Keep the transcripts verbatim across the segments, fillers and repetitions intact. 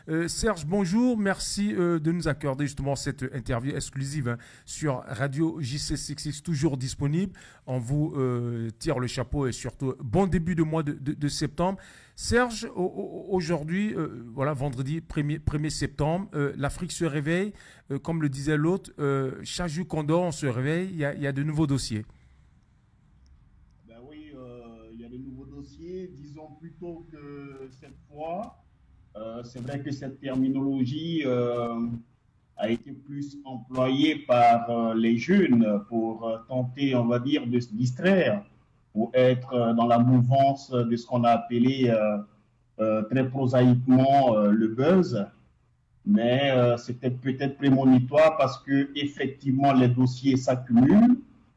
Euh, Serge, bonjour. Merci euh, de nous accorder justement cette interview exclusive hein, sur Radio J C soixante-six, toujours disponible. On vous euh, tire le chapeau et surtout bon début de mois de, de, de septembre. Serge, aujourd'hui, euh, voilà, vendredi premier septembre, euh, l'Afrique se réveille. Euh, comme le disait l'autre, euh, chaque jour qu'on dort, on se réveille, il y a, il y a de nouveaux dossiers. Ben oui, euh, il y a de nouveaux dossiers. Disons plutôt que cette fois, euh, c'est vrai que cette terminologie euh, a été plus employée par euh, les jeunes pour euh, tenter, on va dire, de se distraire, pour être euh, dans la mouvance de ce qu'on a appelé euh, euh, très prosaïquement euh, le buzz. Mais euh, c'était peut-être prémonitoire parce que effectivement les dossiers s'accumulent,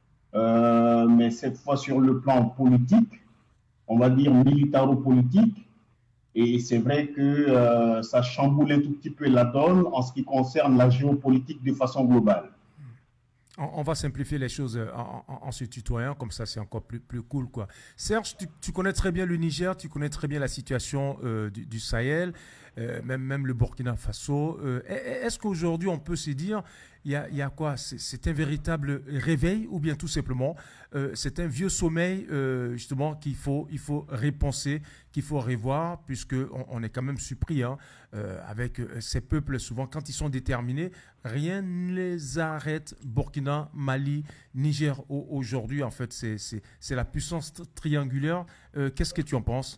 euh, mais cette fois sur le plan politique, on va dire militaro-politique. Et c'est vrai que euh, ça chamboule un tout petit peu la donne en ce qui concerne la géopolitique de façon globale. On, on va simplifier les choses en, en, en se tutoyant, comme ça c'est encore plus, plus cool, quoi. Serge, tu, tu connais très bien le Niger, tu connais très bien la situation euh, du, du Sahel, euh, même, même le Burkina Faso. Euh, Est-ce qu'aujourd'hui on peut se dire, il y a, il y a quoi? C'est un véritable réveil ou bien tout simplement euh, c'est un vieux sommeil euh, justement qu'il faut, il faut repenser, qu'il faut revoir, puisque on, on est quand même surpris hein, euh, avec ces peuples, souvent quand ils sont déterminés, rien ne les arrête. Burkina, Mali, Niger aujourd'hui, en fait, c'est la puissance triangulaire. Euh, Qu'est-ce que tu en penses?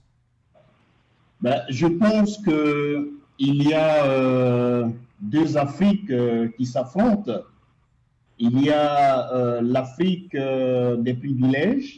Ben, je pense que il y a euh, deux Afriques euh, qui s'affrontent. Il y a euh, l'Afrique euh, des privilèges,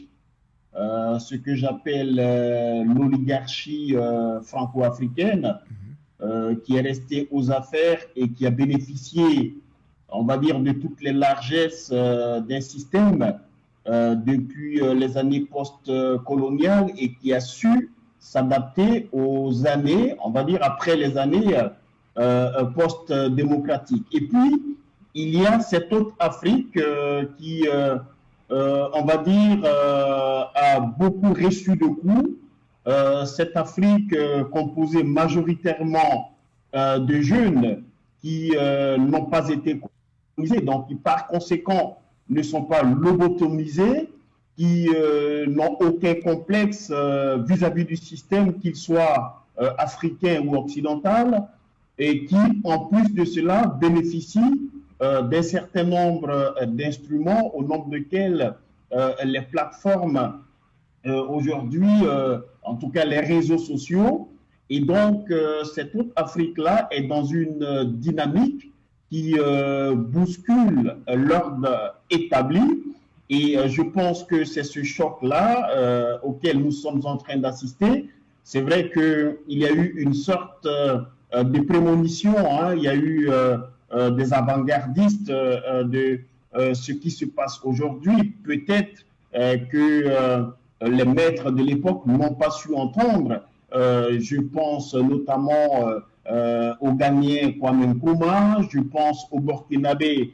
euh, ce que j'appelle euh, l'oligarchie euh, franco-africaine, euh, qui est restée aux affaires et qui a bénéficié, on va dire, de toutes les largesses euh, d'un système euh, depuis euh, les années post-coloniales et qui a su s'adapter aux années, on va dire après les années euh, post-démocratiques. Et puis, il y a cette autre Afrique euh, qui, euh, euh, on va dire, euh, a beaucoup reçu de coups. Euh, cette Afrique euh, composée majoritairement euh, de jeunes qui euh, n'ont pas été colonisés, donc qui par conséquent ne sont pas lobotomisés, qui euh, n'ont aucun complexe vis-à-vis euh, -vis du système, qu'il soit euh, africain ou occidental, et qui, en plus de cela, bénéficient euh, d'un certain nombre euh, d'instruments, au nombre desquels euh, les plateformes, euh, aujourd'hui, euh, en tout cas les réseaux sociaux. Et donc, euh, cette autre Afrique-là est dans une euh, dynamique qui euh, bouscule euh, l'ordre établi. Et euh, je pense que c'est ce choc-là euh, auquel nous sommes en train d'assister. C'est vrai qu'il y a eu une sorte euh, de prémonition, hein. Il y a eu euh, euh, des avant-gardistes euh, de euh, ce qui se passe aujourd'hui. Peut-être euh, que euh, les maîtres de l'époque n'ont pas su entendre. Euh, je pense notamment euh, euh, au Ghanéen Kwame Nkrumah, je pense au Burkinabé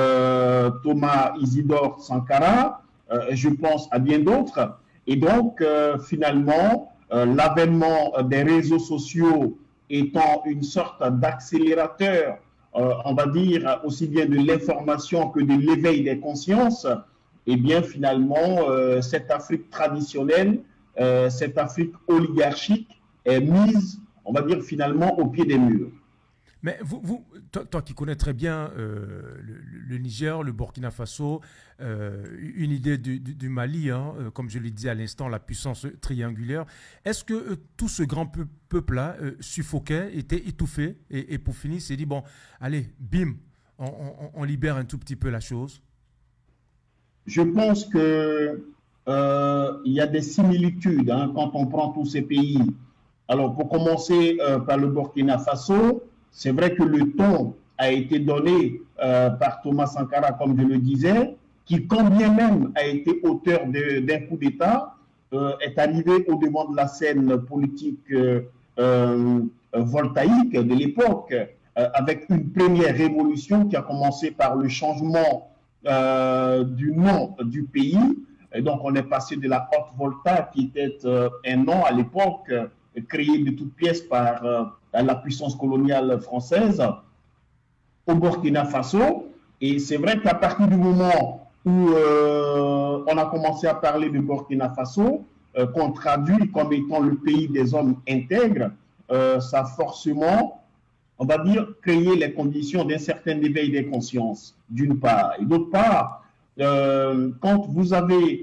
Euh, Thomas Isidore Sankara, euh, je pense à bien d'autres. Et donc, euh, finalement, euh, l'avènement des réseaux sociaux étant une sorte d'accélérateur, euh, on va dire, aussi bien de l'information que de l'éveil des consciences, et bien finalement, euh, cette Afrique traditionnelle, euh, cette Afrique oligarchique est mise, on va dire, finalement, au pied des murs. Mais vous, vous toi, toi qui connais très bien euh, le, le Niger, le Burkina Faso, euh, une idée du, du, du Mali, hein, euh, comme je l'ai dit à l'instant, la puissance triangulaire, est-ce que euh, tout ce grand peu, peuple-là euh, suffoquait, était étouffé, et, et pour finir, s'est dit, bon, allez, bim, on, on, on libère un tout petit peu la chose? Je pense que euh, il y a des similitudes hein, quand on prend tous ces pays. Alors, pour commencer euh, par le Burkina Faso, c'est vrai que le ton a été donné euh, par Thomas Sankara, comme je le disais, qui, quand bien même a été auteur d'un coup d'État, euh, est arrivé au devant de la scène politique euh, euh, voltaïque de l'époque, euh, avec une première révolution qui a commencé par le changement euh, du nom du pays. Et donc, on est passé de la Haute Volta, qui était euh, un nom à l'époque, créé de toutes pièces par euh, la puissance coloniale française au Burkina Faso. Et c'est vrai qu'à partir du moment où euh, on a commencé à parler de Burkina Faso, euh, qu'on traduit comme étant le pays des hommes intègres, euh, ça a forcément, on va dire, créé les conditions d'un certain éveil des consciences, d'une part. Et d'autre part, euh, quand vous avez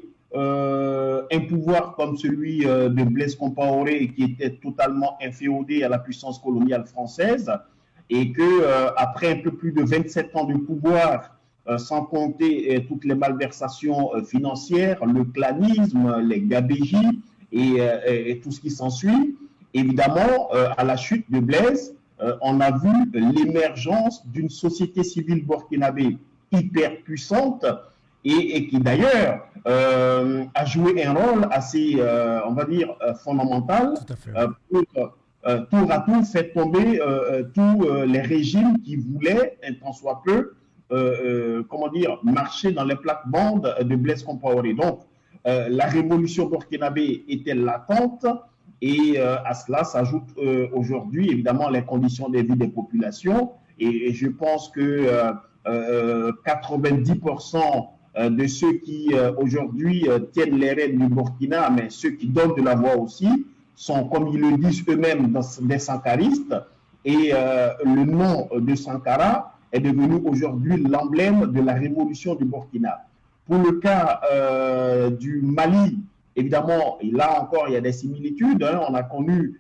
euh, un pouvoir comme celui euh, de Blaise Compaoré, qui était totalement inféodé à la puissance coloniale française, et que euh, après un peu plus de vingt-sept ans de pouvoir, euh, sans compter euh, toutes les malversations euh, financières, le clanisme, les gabégies et, euh, et tout ce qui s'ensuit, évidemment, euh, à la chute de Blaise, euh, on a vu l'émergence d'une société civile burkinabé hyper puissante et, et qui d'ailleurs euh, a joué un rôle assez, euh, on va dire, euh, fondamental euh, pour Euh, tour à tour fait tomber euh, tous euh, les régimes qui voulaient, un tant soit peu, euh, euh, comment dire, marcher dans les plates-bandes de Blaise Compaoré. Donc, euh, la révolution burkinabé était latente et euh, à cela s'ajoutent euh, aujourd'hui, évidemment, les conditions de vie des populations. Et, et je pense que euh, euh, quatre-vingt-dix pour cent de ceux qui euh, aujourd'hui euh, tiennent les rênes du Burkina, mais ceux qui donnent de la voix aussi, sont, comme ils le disent eux-mêmes, des sankaristes. Et euh, le nom de Sankara est devenu aujourd'hui l'emblème de la révolution du Burkina. Pour le cas euh, du Mali, évidemment, et là encore, il y a des similitudes. Hein. On a connu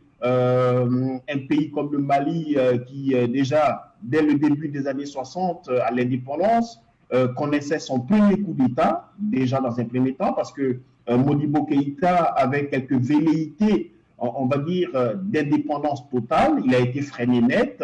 euh, un pays comme le Mali euh, qui, euh, déjà, dès le début des années soixante, à l'indépendance, euh, connaissait son premier coup d'État, déjà dans un premier temps, parce que euh, Modibo Keïta avait quelques velléités, on va dire, d'indépendance totale. Il a été freiné net.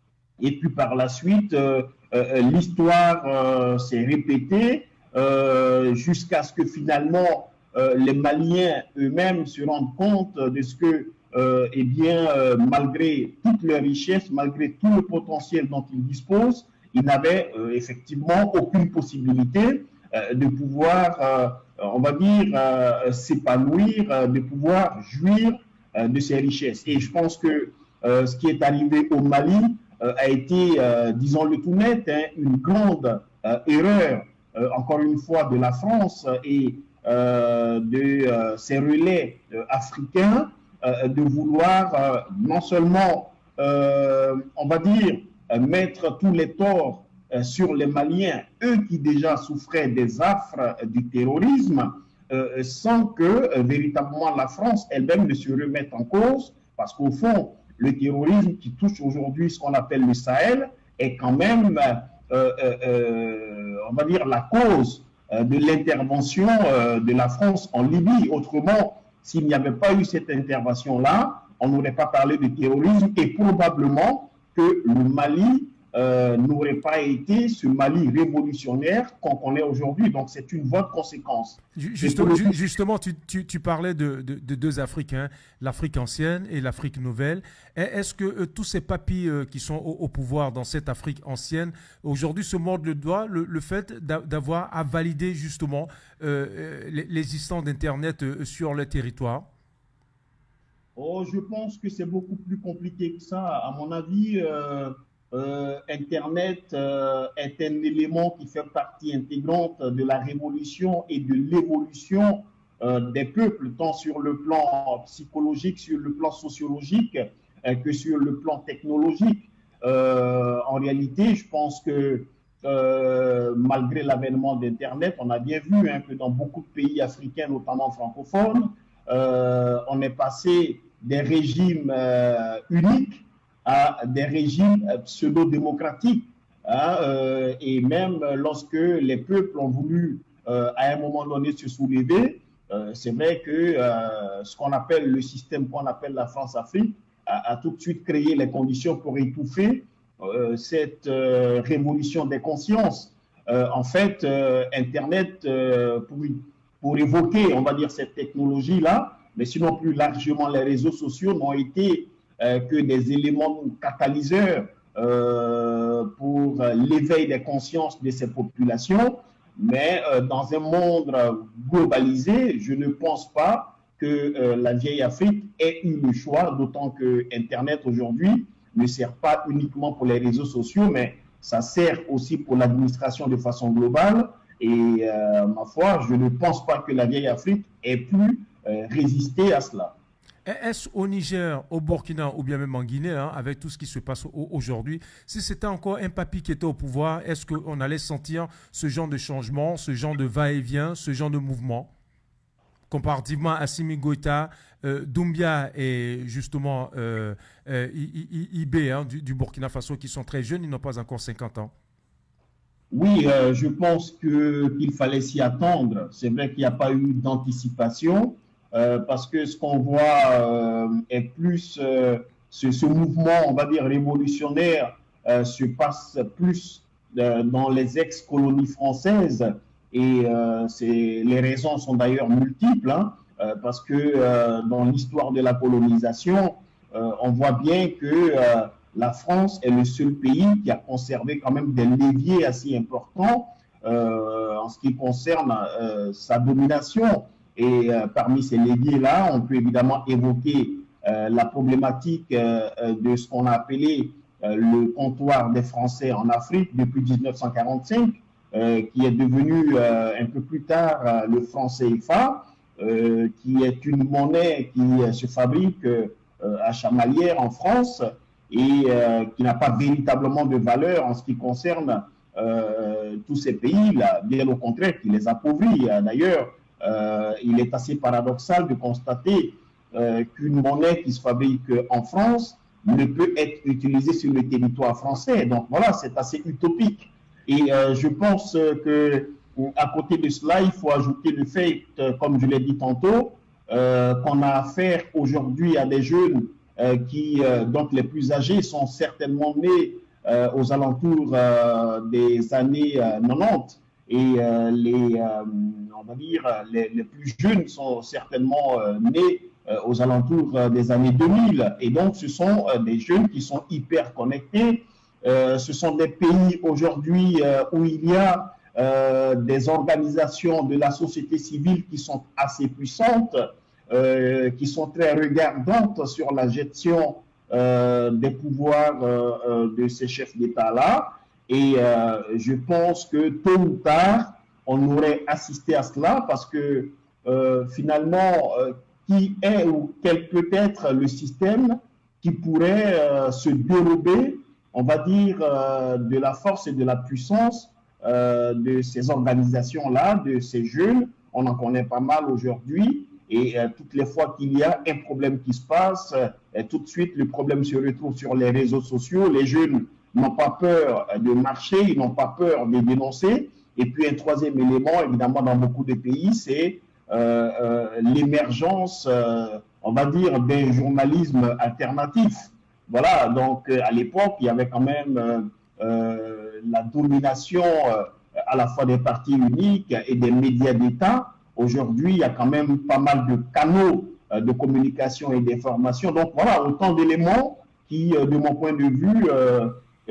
Et puis par la suite, euh, euh, l'histoire euh, s'est répétée euh, jusqu'à ce que finalement euh, les Maliens eux-mêmes se rendent compte de ce que, euh, eh bien, euh, malgré toute leur richesse, malgré tout le potentiel dont ils disposent, ils n'avaient euh, effectivement aucune possibilité euh, de pouvoir, euh, on va dire, euh, s'épanouir, euh, de pouvoir jouir de ces richesses. Et je pense que euh, ce qui est arrivé au Mali euh, a été, euh, disons-le tout net, hein, une grande euh, erreur, euh, encore une fois, de la France et euh, de euh, ses relais euh, africains, euh, de vouloir euh, non seulement, euh, on va dire, euh, mettre tous les torts euh, sur les Maliens, eux qui déjà souffraient des affres euh, du terrorisme, Euh, sans que euh, véritablement la France elle-même ne se remette en cause, parce qu'au fond, le terrorisme qui touche aujourd'hui ce qu'on appelle le Sahel est quand même, euh, euh, euh, on va dire, la cause euh, de l'intervention euh, de la France en Libye. Autrement, s'il n'y avait pas eu cette intervention-là, on n'aurait pas parlé de terrorisme et probablement que le Mali Euh, n'aurait pas été ce Mali révolutionnaire qu'on connaît aujourd'hui. Donc, c'est une voie de conséquence. Justement, le... justement tu, tu, tu parlais de, de, de deux Afriques, hein, l'Afrique ancienne et l'Afrique nouvelle. Est-ce que euh, tous ces papis euh, qui sont au, au pouvoir dans cette Afrique ancienne, aujourd'hui, se mordent le doigt, le, le fait d'avoir à valider justement euh, l'existence d'Internet euh, sur le territoire? Oh, je pense que c'est beaucoup plus compliqué que ça. À mon avis, euh... Euh, Internet euh, est un élément qui fait partie intégrante de la révolution et de l'évolution euh, des peuples, tant sur le plan psychologique, sur le plan sociologique, euh, que sur le plan technologique. Euh, en réalité, je pense que euh, malgré l'avènement d'Internet, on a bien vu hein, que dans beaucoup de pays africains, notamment francophones, euh, on est passé des régimes euh, uniques à des régimes pseudo-démocratiques. Hein, euh, et même lorsque les peuples ont voulu, euh, à un moment donné, se soulever, euh, c'est vrai que euh, ce qu'on appelle le système qu'on appelle la France-Afrique a, a tout de suite créé les conditions pour étouffer euh, cette euh, révolution des consciences. Euh, en fait, euh, Internet, euh, pour, pour évoquer, on va dire, cette technologie-là, mais sinon plus largement les réseaux sociaux n'ont été Euh, que des éléments catalyseurs euh, pour euh, l'éveil des consciences de ces populations. Mais euh, dans un monde globalisé, je ne pense pas que euh, la vieille Afrique ait eu le choix, d'autant que Internet aujourd'hui ne sert pas uniquement pour les réseaux sociaux, mais ça sert aussi pour l'administration de façon globale. Et euh, ma foi, je ne pense pas que la vieille Afrique ait pu euh, résister à cela. Est-ce au Niger, au Burkina ou bien même en Guinée, hein, avec tout ce qui se passe aujourd'hui, si c'était encore un papy qui était au pouvoir, est-ce qu'on allait sentir ce genre de changement, ce genre de va-et-vient, ce genre de mouvement? Comparativement à Assimi Goïta, euh, Doumbia et justement euh, euh, Ibé hein, du, du Burkina Faso qui sont très jeunes, ils n'ont pas encore cinquante ans. Oui, euh, je pense que qu'il fallait s'y attendre. C'est vrai qu'il n'y a pas eu d'anticipation euh, parce que ce qu'on voit euh, est plus euh, ce, ce mouvement, on va dire révolutionnaire, euh, se passe plus euh, dans les ex-colonies françaises et euh, les raisons sont d'ailleurs multiples hein, euh, parce que euh, dans l'histoire de la colonisation, euh, on voit bien que euh, la France est le seul pays qui a conservé quand même des leviers assez importants euh, en ce qui concerne euh, sa domination. Et euh, parmi ces leviers-là, on peut évidemment évoquer euh, la problématique euh, de ce qu'on a appelé euh, le comptoir des Français en Afrique depuis mille neuf cent quarante-cinq, euh, qui est devenu euh, un peu plus tard euh, le franc C F A, euh, qui est une monnaie qui euh, se fabrique euh, à Chamalières en France, et euh, qui n'a pas véritablement de valeur en ce qui concerne euh, tous ces pays-là, bien au contraire, qui les appauvrit. D'ailleurs, euh, il est assez paradoxal de constater euh, qu'une monnaie qui se fabrique en France ne peut être utilisée sur le territoire français. Donc voilà, c'est assez utopique. Et euh, je pense que à côté de cela, il faut ajouter le fait, comme je l'ai dit tantôt, euh, qu'on a affaire aujourd'hui à des jeunes Euh, qui, euh, donc les plus âgés, sont certainement nés euh, aux alentours euh, des années euh, quatre-vingt-dix et euh, les, euh, on va dire, les, les plus jeunes sont certainement euh, nés euh, aux alentours euh, des années deux mille. Et donc, ce sont euh, des jeunes qui sont hyper connectés. Euh, ce sont des pays aujourd'hui euh, où il y a euh, des organisations de la société civile qui sont assez puissantes. Euh, qui sont très regardantes sur la gestion euh, des pouvoirs euh, de ces chefs d'État-là. Et euh, je pense que tôt ou tard, on aurait assisté à cela parce que euh, finalement, euh, qui est ou quel peut être le système qui pourrait euh, se dérober, on va dire, euh, de la force et de la puissance euh, de ces organisations-là, de ces jeunes. On en connaît pas mal aujourd'hui. Et euh, toutes les fois qu'il y a un problème qui se passe, euh, tout de suite, le problème se retrouve sur les réseaux sociaux. Les jeunes n'ont pas peur de marcher, ils n'ont pas peur de dénoncer. Et puis, un troisième élément, évidemment, dans beaucoup de pays, c'est euh, euh, l'émergence, euh, on va dire, d'un journalisme alternatif. Voilà, donc, euh, à l'époque, il y avait quand même euh, euh, la domination euh, à la fois des partis uniques et des médias d'État. Aujourd'hui, il y a quand même pas mal de canaux euh, de communication et d'information. Donc voilà, autant d'éléments qui, euh, de mon point de vue, euh,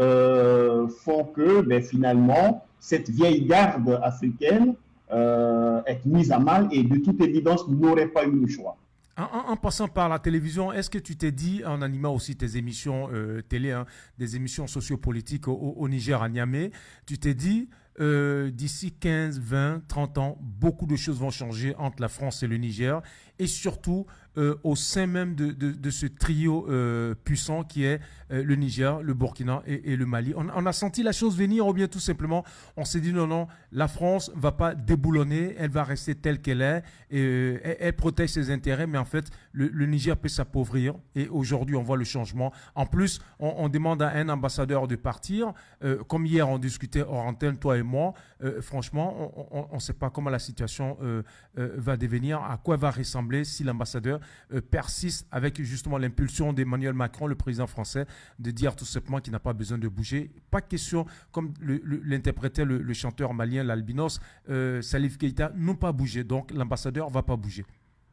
euh, font que ben, finalement, cette vieille garde africaine euh, est mise à mal et de toute évidence n'aurait pas eu le choix. En, en, en passant par la télévision, est-ce que tu t'es dit, en animant aussi tes émissions euh, télé, hein, des émissions sociopolitiques au, au Niger, à Niamey, tu t'es dit, euh, d'ici quinze, vingt, trente ans, beaucoup de choses vont changer entre la France et le Niger, et surtout euh, au sein même de, de, de ce trio euh, puissant qui est euh, le Niger, le Burkina et, et le Mali. On, on a senti la chose venir, ou bien tout simplement, on s'est dit non, non, la France ne va pas déboulonner, elle va rester telle qu'elle est, et, euh, elle, elle protège ses intérêts, mais en fait, le, le Niger peut s'appauvrir, et aujourd'hui, on voit le changement. En plus, on, on demande à un ambassadeur de partir, euh, comme hier, on discutait hors antenne, toi et moi, euh, franchement, on ne sait pas comment la situation euh, euh, va devenir, à quoi va ressembler si l'ambassadeur euh, persiste avec justement l'impulsion d'Emmanuel Macron, le président français, de dire tout simplement qu'il n'a pas besoin de bouger. Pas question, comme l'interprétait le, le, le chanteur malien, l'albinos, euh, Salif Keïta, non pas bouger. Donc l'ambassadeur ne va pas bouger.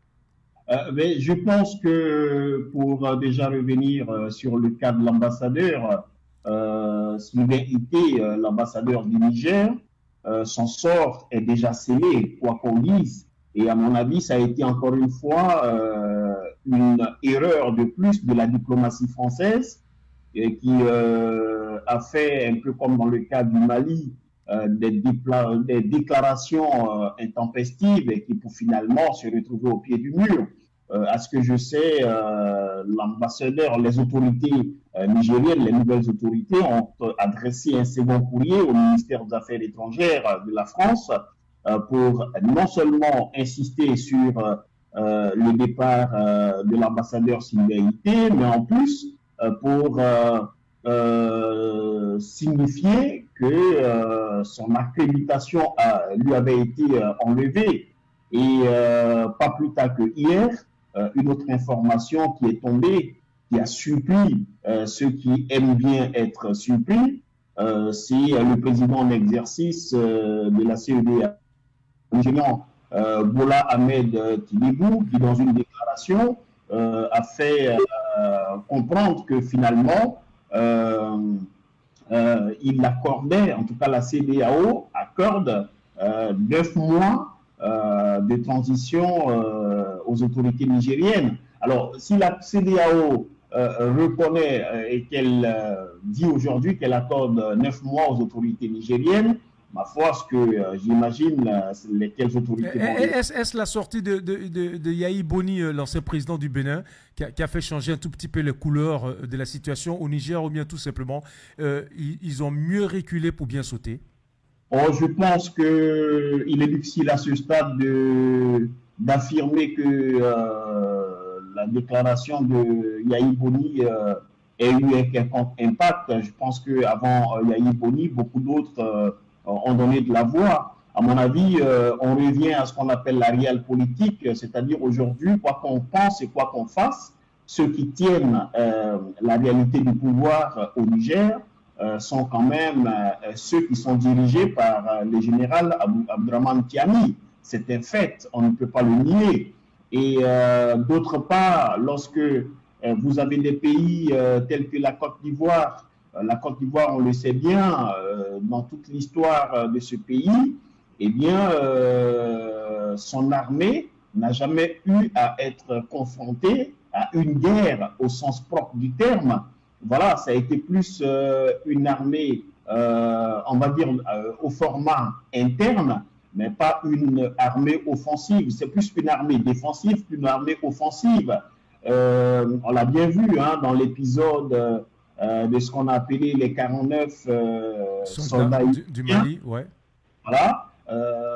Euh, mais je pense que pour euh, déjà revenir euh, sur le cas de l'ambassadeur, euh, s'il avait été euh, l'ambassadeur du Niger, euh, son sort est déjà scellé, quoi qu'on dise. Et à mon avis, ça a été encore une fois euh, une erreur de plus de la diplomatie française et qui euh, a fait, un peu comme dans le cas du Mali, euh, des, des déclarations euh, intempestives et qui pour finalement se retrouver au pied du mur. Euh, à ce que je sais, euh, l'ambassadeur, les autorités euh, nigériennes, les nouvelles autorités ont adressé un second courrier au ministère des Affaires étrangères de la France euh, pour non seulement insister sur euh, le départ euh, de l'ambassadeur Sylvain Ité, mais en plus euh, pour euh, euh, signifier que euh, son accréditation a, lui avait été euh, enlevée. Et euh, pas plus tard que hier, euh, une autre information qui est tombée, qui a surpris euh, ceux qui aiment bien être surpris, euh, c'est le président en exercice euh, de la C E D A, euh, Bola Ahmed Tinubu, qui dans une déclaration euh, a fait euh, comprendre que finalement, euh, euh, il accordait, en tout cas la C E D A O accorde euh, neuf mois Euh, de transition euh, aux autorités nigériennes. Alors, si la C E D A O euh, reconnaît euh, et qu'elle euh, dit aujourd'hui qu'elle accorde neuf mois aux autorités nigériennes, ma foi, ce que euh, j'imagine, euh, lesquelles autorités... Est-ce est la sortie de, de, de, de Yahi Boni, l'ancien président du Bénin, qui a, qui a fait changer un tout petit peu les couleurs de la situation au Niger, ou bien tout simplement, euh, ils, ils ont mieux reculé pour bien sauter? Oh, je pense qu'il est difficile à ce stade d'affirmer que euh, la déclaration de Yahi Boni euh, ait eu un quelconque impact. Je pense qu'avant euh, Yahi Boni, beaucoup d'autres euh, ont donné de la voix. À mon avis, euh, on revient à ce qu'on appelle la réelle politique, c'est-à-dire aujourd'hui, quoi qu'on pense et quoi qu'on fasse, ceux qui tiennent euh, la réalité du pouvoir euh, au Niger, Euh, sont quand même euh, ceux qui sont dirigés par euh, le général Abdourahmane Tiani. C'est un fait, on ne peut pas le nier. Et euh, d'autre part, lorsque euh, vous avez des pays euh, tels que la Côte d'Ivoire, euh, la Côte d'Ivoire, on le sait bien, euh, dans toute l'histoire euh, de ce pays, eh bien, euh, son armée n'a jamais eu à être confrontée à une guerre au sens propre du terme. Voilà, ça a été plus euh, une armée, euh, on va dire, euh, au format interne, mais pas une armée offensive. C'est plus une armée défensive qu'une armée offensive. Euh, on l'a bien vu hein, dans l'épisode euh, de ce qu'on a appelé les quarante-neuf euh, soldats, soldats du, du Mali. Ouais. Voilà. Euh,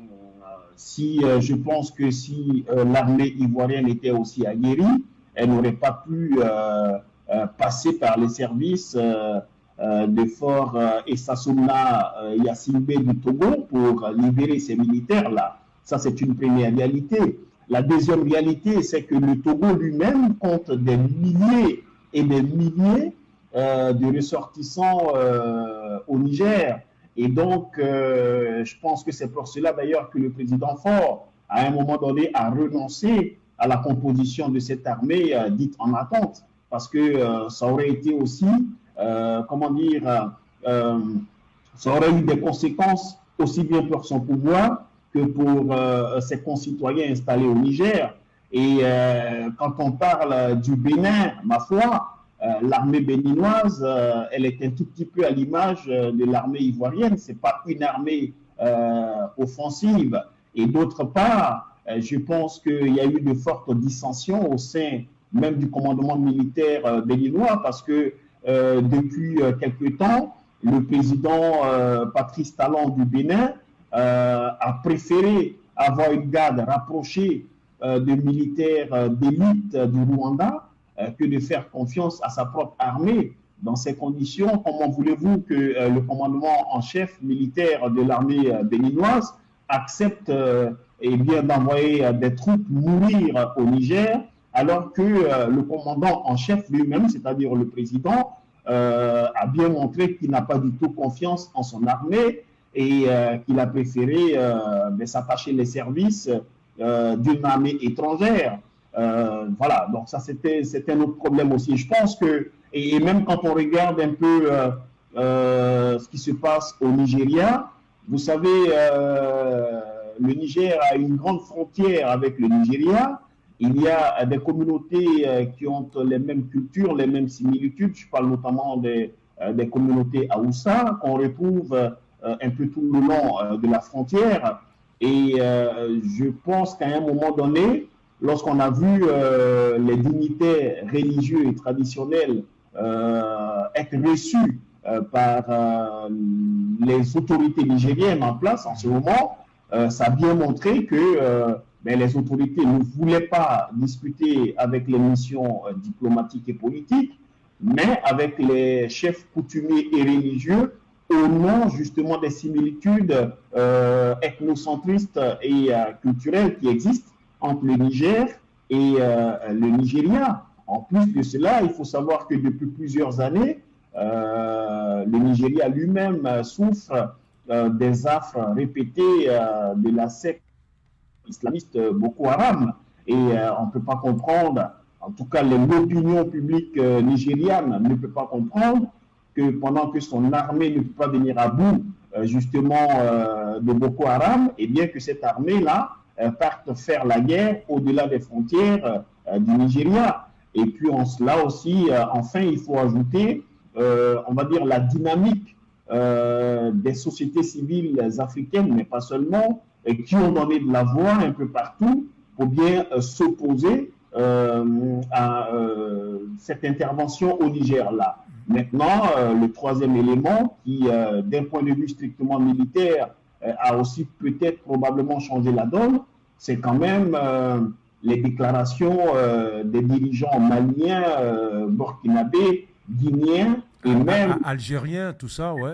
si, euh, je pense que si euh, l'armée ivoirienne était aussi aguerrie, elle n'aurait pas pu... Euh, Euh, passer par les services euh, euh, de Fort euh, Essasouna euh, Yacine du Togo pour libérer ces militaires-là. Ça, c'est une première réalité. La deuxième réalité, c'est que le Togo lui-même compte des milliers et des milliers euh, de ressortissants euh, au Niger. Et donc, euh, je pense que c'est pour cela d'ailleurs que le président Faure, à un moment donné, a renoncé à la composition de cette armée euh, dite en attente. Parce que euh, ça aurait été aussi, euh, comment dire, euh, ça aurait eu des conséquences aussi bien pour son pouvoir que pour euh, ses concitoyens installés au Niger. Et euh, quand on parle du Bénin, ma foi, euh, l'armée béninoise, euh, elle est un tout petit peu à l'image de l'armée ivoirienne. C'est pas une armée euh, offensive. Et d'autre part, euh, je pense qu'il y a eu de fortes dissensions au sein même du commandement militaire euh, béninois, parce que euh, depuis euh, quelque temps, le président euh, Patrice Talon du Bénin euh, a préféré avoir une garde rapprochée euh, de militaires euh, d'élite euh, du Rwanda euh, que de faire confiance à sa propre armée. Dans ces conditions, comment voulez-vous que euh, le commandement en chef militaire de l'armée euh, béninoise accepte euh, eh bien, d'envoyer euh, des troupes mourir au Niger, alors que euh, le commandant en chef lui-même, c'est-à-dire le président, euh, a bien montré qu'il n'a pas du tout confiance en son armée et euh, qu'il a préféré euh, s'attacher les services euh, d'une armée étrangère. Euh, voilà, donc ça c'était un autre problème aussi. Je pense que, et, et même quand on regarde un peu euh, euh, ce qui se passe au Nigeria, vous savez, euh, le Niger a une grande frontière avec le Nigeria. Il y a des communautés qui ont les mêmes cultures, les mêmes similitudes. Je parle notamment des, des communautés Haoussa qu'on retrouve un peu tout le long de la frontière. Et je pense qu'à un moment donné, lorsqu'on a vu les dignitaires religieux et traditionnels être reçus par les autorités nigériennes en place en ce moment, ça a bien montré que mais les autorités ne voulaient pas discuter avec les missions euh, diplomatiques et politiques, mais avec les chefs coutumiers et religieux au nom justement des similitudes euh, ethnocentristes et euh, culturelles qui existent entre le Niger et euh, le Nigeria. En plus de cela, il faut savoir que depuis plusieurs années, euh, le Nigeria lui-même souffre euh, des affres répétées euh, de la secte islamiste Boko Haram, et euh, on ne peut pas comprendre, en tout cas l'opinion publique euh, nigériane ne peut pas comprendre que pendant que son armée ne peut pas venir à bout euh, justement euh, de Boko Haram, et bien que cette armée-là euh, parte faire la guerre au-delà des frontières euh, du Nigeria. Et puis en cela aussi, euh, enfin il faut ajouter, euh, on va dire la dynamique euh, des sociétés civiles africaines, mais pas seulement, et qui ont donné de la voix un peu partout pour bien euh, s'opposer euh, à euh, cette intervention au Niger-là. Maintenant, euh, le troisième élément qui, euh, d'un point de vue strictement militaire, euh, a aussi peut-être probablement changé la donne, c'est quand même euh, les déclarations euh, des dirigeants maliens, euh, burkinabés, guinéens et même... Algériens, tout ça, ouais.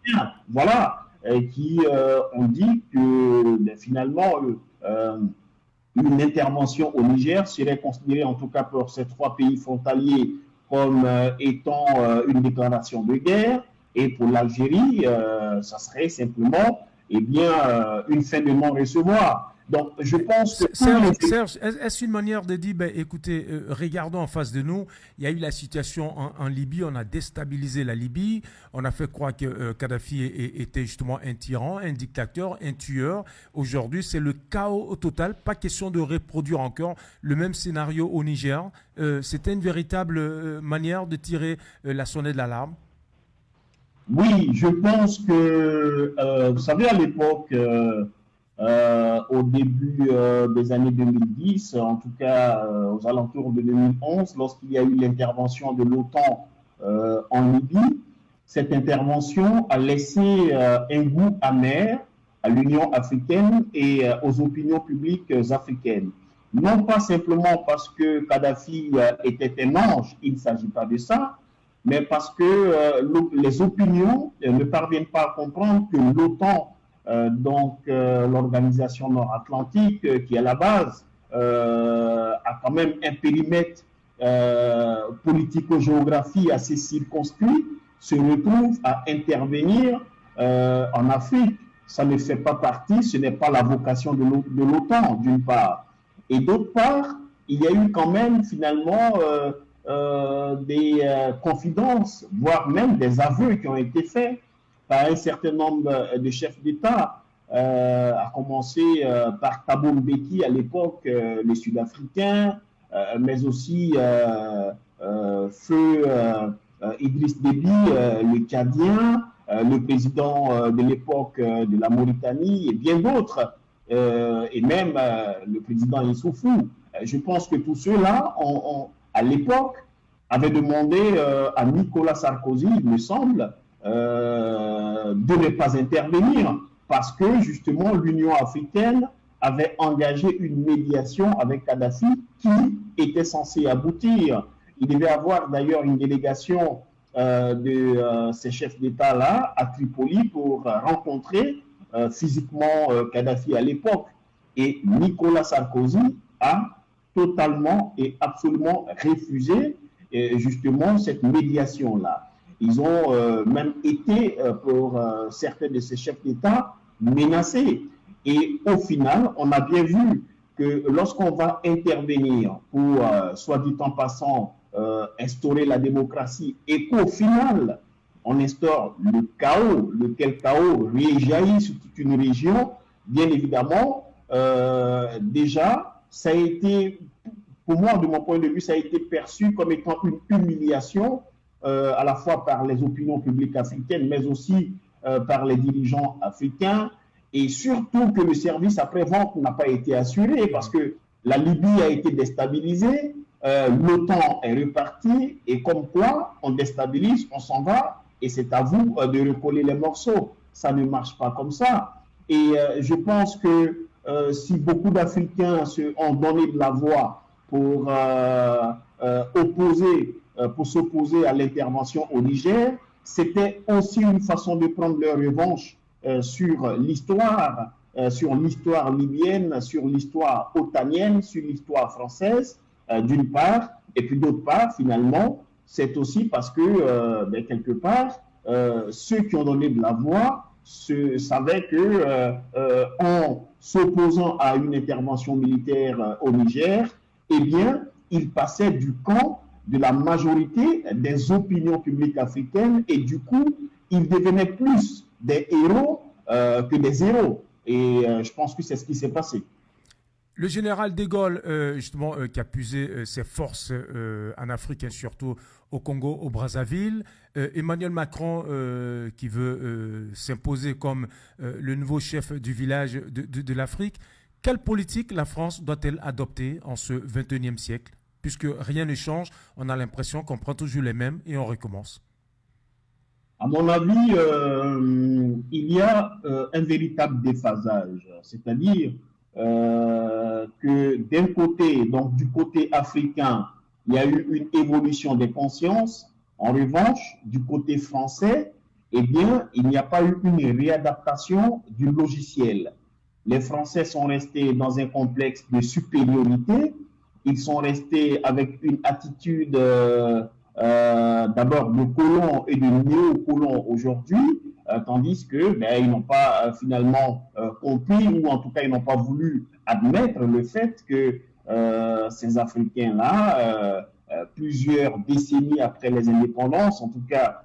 Voilà. Et qui euh, ont dit que ben, finalement euh, une intervention au Niger serait considérée en tout cas pour ces trois pays frontaliers comme euh, étant euh, une déclaration de guerre, et pour l'Algérie euh, ça serait simplement eh bien, euh, une fin de non-recevoir. Donc, je pense que... Serge, Serge, est-ce une manière de dire, ben, écoutez, euh, regardons en face de nous, il y a eu la situation en, en Libye, on a déstabilisé la Libye, on a fait croire que euh, Kadhafi était justement un tyran, un dictateur, un tueur. Aujourd'hui, c'est le chaos au total, pas question de reproduire encore le même scénario au Niger. Euh, C'était une véritable euh, manière de tirer euh, la sonnette d'alarme. Oui, je pense que, euh, vous savez, à l'époque... Euh, Euh, au début euh, des années deux mille dix, en tout cas euh, aux alentours de deux mille onze, lorsqu'il y a eu l'intervention de l'OTAN euh, en Libye, cette intervention a laissé euh, un goût amer à l'Union africaine et euh, aux opinions publiques africaines. Non pas simplement parce que Kadhafi euh, était un ange, il ne s'agit pas de ça, mais parce que euh, les opinions euh, ne parviennent pas à comprendre que l'OTAN, Euh, donc euh, l'organisation nord-atlantique euh, qui est à la base euh, a quand même un périmètre euh, politico-géographie assez circonscrit, se retrouve à intervenir euh, en Afrique. Ça ne fait pas partie, ce n'est pas la vocation de l'OTAN d'une part. Et d'autre part, il y a eu quand même finalement euh, euh, des euh, confidences, voire même des aveux qui ont été faits par un certain nombre de chefs d'État, euh, à commencer euh, par Thabo Mbeki à l'époque, euh, les Sud-Africains, euh, mais aussi euh, euh, Feu euh, Idriss Déby, euh, le Tchadien, euh, le président euh, de l'époque euh, de la Mauritanie et bien d'autres, euh, et même euh, le président Issoufou. Je pense que tous ceux-là, à l'époque, avaient demandé euh, à Nicolas Sarkozy, il me semble, euh, de ne pas intervenir parce que justement l'Union africaine avait engagé une médiation avec Kadhafi qui était censée aboutir. Il devait avoir d'ailleurs une délégation euh, de euh, ces chefs d'État-là à Tripoli pour euh, rencontrer euh, physiquement euh, Kadhafi à l'époque. Et Nicolas Sarkozy a totalement et absolument refusé euh, justement cette médiation-là. Ils ont euh, même été, euh, pour euh, certains de ces chefs d'État, menacés. Et au final, on a bien vu que lorsqu'on va intervenir pour, euh, soit dit en passant, euh, instaurer la démocratie et qu'au final, on instaure le chaos, lequel chaos réjaillit sur toute une région, bien évidemment, euh, déjà, ça a été, pour moi, de mon point de vue, ça a été perçu comme étant une humiliation, euh, à la fois par les opinions publiques africaines, mais aussi euh, par les dirigeants africains, et surtout que le service après-vente n'a pas été assuré, parce que la Libye a été déstabilisée, euh, l'OTAN est repartie, et comme quoi, on déstabilise, on s'en va, et c'est à vous euh, de recoller les morceaux. Ça ne marche pas comme ça. Et euh, je pense que euh, si beaucoup d'Africains ont donné de la voix pour euh, euh, opposer, euh, pour s'opposer à l'intervention au Niger, c'était aussi une façon de prendre leur revanche euh, sur l'histoire, euh, sur l'histoire libyenne, sur l'histoire otanienne, sur l'histoire française, euh, d'une part, et puis d'autre part, finalement, c'est aussi parce que, euh, ben, quelque part, euh, ceux qui ont donné de la voix se, savaient que, euh, euh, en s'opposant à une intervention militaire euh, au Niger, eh bien, ils passaient du camp de la majorité des opinions publiques africaines et du coup, ils devenaient plus des héros euh, que des héros. Et euh, je pense que c'est ce qui s'est passé. Le général de Gaulle, euh, justement, euh, qui a puisé euh, ses forces euh, en Afrique, et surtout au Congo, au Brazzaville. Euh, Emmanuel Macron, euh, qui veut euh, s'imposer comme euh, le nouveau chef du village de, de, de l'Afrique. Quelle politique la France doit-elle adopter en ce vingt et unième siècle? Puisque rien ne change, on a l'impression qu'on prend toujours les mêmes et on recommence. À mon avis, euh, il y a euh, un véritable déphasage. C'est-à-dire euh, que d'un côté, donc du côté africain, il y a eu une évolution des consciences. En revanche, du côté français, eh bien, il n'y a pas eu une réadaptation du logiciel. Les Français sont restés dans un complexe de supériorité. Ils sont restés avec une attitude euh, euh, d'abord de colons et de néo-colons aujourd'hui, euh, tandis que ben, ils n'ont pas euh, finalement euh, compris, ou en tout cas ils n'ont pas voulu admettre le fait que euh, ces Africains-là, euh, euh, plusieurs décennies après les indépendances, en tout cas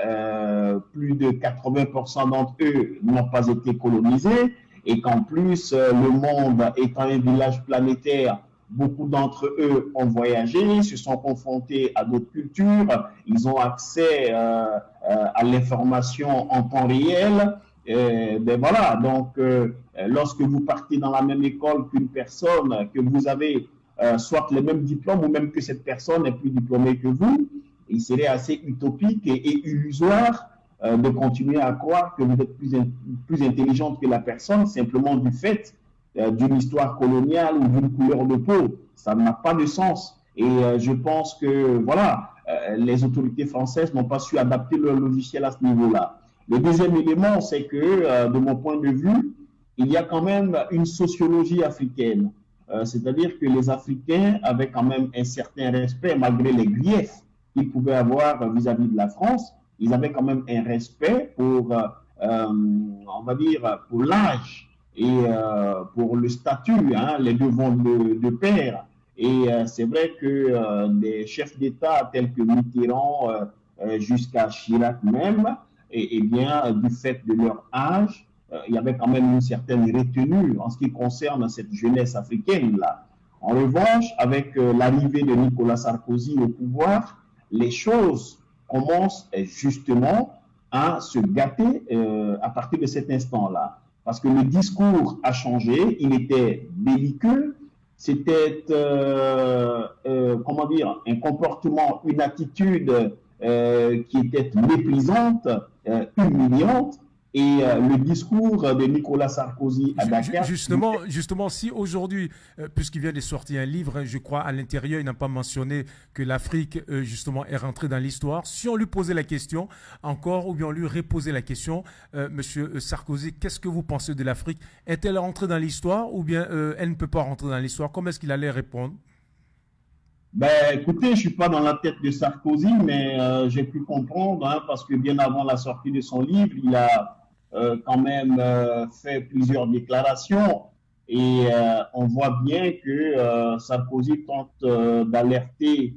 euh, plus de quatre-vingts pour cent d'entre eux n'ont pas été colonisés, et qu'en plus euh, le monde étant un village planétaire, beaucoup d'entre eux ont voyagé, se sont confrontés à d'autres cultures, ils ont accès euh, euh, à l'information en temps réel. Et, ben voilà, donc euh, lorsque vous partez dans la même école qu'une personne, que vous avez euh, soit les mêmes diplômes ou même que cette personne est plus diplômée que vous, il serait assez utopique et, et illusoire euh, de continuer à croire que vous êtes plus, in, plus intelligente que la personne simplement du fait d'une histoire coloniale ou d'une couleur de peau. Ça n'a pas de sens. Et euh, je pense que, voilà, euh, les autorités françaises n'ont pas su adapter leur logiciel à ce niveau-là. Le deuxième élément, c'est que, euh, de mon point de vue, il y a quand même une sociologie africaine. Euh, c'est-à-dire que les Africains avaient quand même un certain respect, malgré les griefs qu'ils pouvaient avoir vis-à-vis de la France. Ils avaient quand même un respect pour, euh, euh, on va dire, pour l'âge et euh, pour le statut, hein, les deux vont de, de pair. Et euh, c'est vrai que euh, des chefs d'État tels que Mitterrand euh, jusqu'à Chirac même, et, et bien du fait de leur âge, euh, il y avait quand même une certaine retenue en ce qui concerne cette jeunesse africaine-là. En revanche, avec euh, l'arrivée de Nicolas Sarkozy au pouvoir, les choses commencent justement à se gâter euh, à partir de cet instant-là. Parce que le discours a changé, il était belliqueux, c'était, euh, euh, comment dire, un comportement, une attitude euh, qui était méprisante, euh, humiliante, et euh, le discours de Nicolas Sarkozy à Dakar... Justement, justement si aujourd'hui, euh, puisqu'il vient de sortir un livre, je crois, à l'intérieur, il n'a pas mentionné que l'Afrique, euh, justement, est rentrée dans l'histoire. Si on lui posait la question encore, ou bien on lui reposait la question, euh, Monsieur Sarkozy, qu'est-ce que vous pensez de l'Afrique? Est-elle rentrée dans l'histoire, ou bien euh, elle ne peut pas rentrer dans l'histoire? Comment est-ce qu'il allait répondre? Ben, écoutez, je ne suis pas dans la tête de Sarkozy, mais euh, j'ai pu comprendre, hein, parce que bien avant la sortie de son livre, il a euh, quand même euh, fait plusieurs déclarations, et euh, on voit bien que euh, Sarkozy tente euh, d'alerter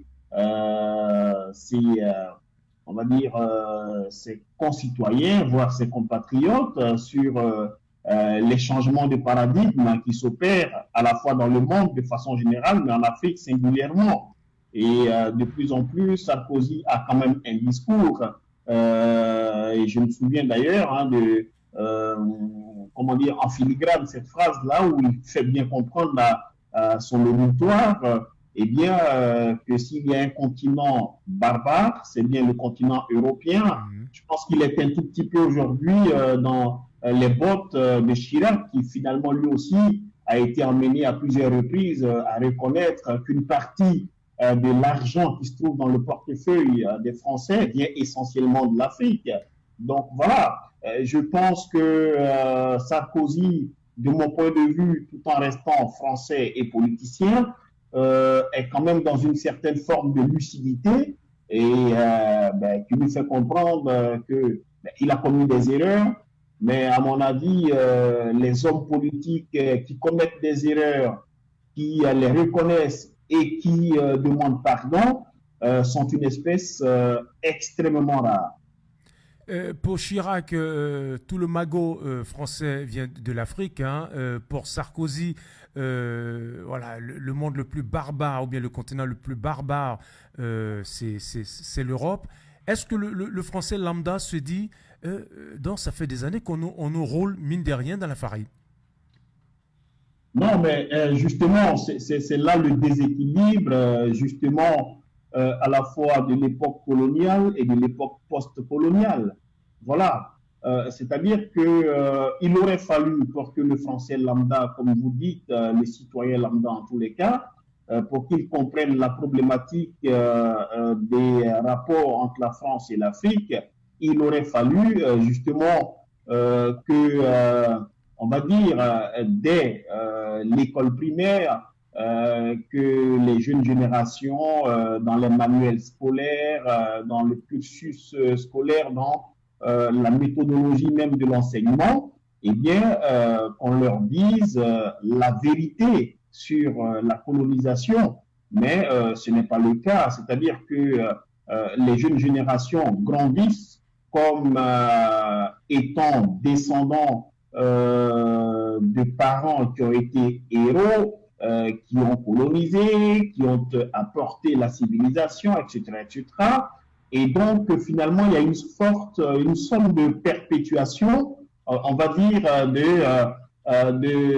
euh, ses, euh, on va dire, euh, ses concitoyens, voire ses compatriotes, euh, sur euh, euh, les changements de paradigme qui s'opèrent à la fois dans le monde de façon générale, mais en Afrique singulièrement. Et euh, de plus en plus, Sarkozy a quand même un discours. Euh, et je me souviens d'ailleurs hein, de, euh, comment dire, en filigrane cette phrase-là où il fait bien comprendre à, à son auditoire, euh, eh bien, euh, que s'il y a un continent barbare, c'est bien le continent européen. Mmh. Je pense qu'il est un tout petit peu aujourd'hui euh, dans euh, les bottes euh, de Chirac, qui finalement lui aussi a été emmené à plusieurs reprises euh, à reconnaître qu'une partie de l'argent qui se trouve dans le portefeuille des Français vient essentiellement de l'Afrique. Donc voilà, je pense que euh, Sarkozy, de mon point de vue, tout en restant français et politicien, euh, est quand même dans une certaine forme de lucidité et euh, ben, qui lui fait comprendre que ben, il a commis des erreurs, mais à mon avis, euh, les hommes politiques qui commettent des erreurs, qui euh, les reconnaissent et qui euh, demandent pardon, euh, sont une espèce euh, extrêmement rare. Euh, pour Chirac, euh, tout le magot euh, français vient de l'Afrique. Hein. Euh, pour Sarkozy, euh, voilà, le, le monde le plus barbare, ou bien le continent le plus barbare, euh, c'est l'Europe. Est-ce que le, le, le français lambda se dit, euh, donc ça fait des années qu'on nous, on nous roule, mine de rien, dans la farine? Non, mais euh, justement, c'est là le déséquilibre, euh, justement, euh, à la fois de l'époque coloniale et de l'époque post-coloniale. Voilà. Euh, C'est-à-dire que euh, il aurait fallu pour que le français lambda, comme vous dites, euh, le citoyen lambda en tous les cas, euh, pour qu'il comprenne la problématique euh, euh, des rapports entre la France et l'Afrique, il aurait fallu euh, justement euh, que euh, on va dire, euh, dès euh, l'école primaire, euh, que les jeunes générations, euh, dans les manuels scolaires, euh, dans le cursus euh, scolaire, dans euh, la méthodologie même de l'enseignement, eh bien, euh, qu'on leur dise euh, la vérité sur euh, la colonisation. Mais euh, ce n'est pas le cas. C'est-à-dire que euh, les jeunes générations grandissent comme euh, étant descendants Euh, de parents qui ont été héros, euh, qui ont colonisé, qui ont apporté la civilisation, et cetera, et cetera. Et donc, finalement, il y a une forte, une sorte de perpétuation, euh, on va dire, de, euh,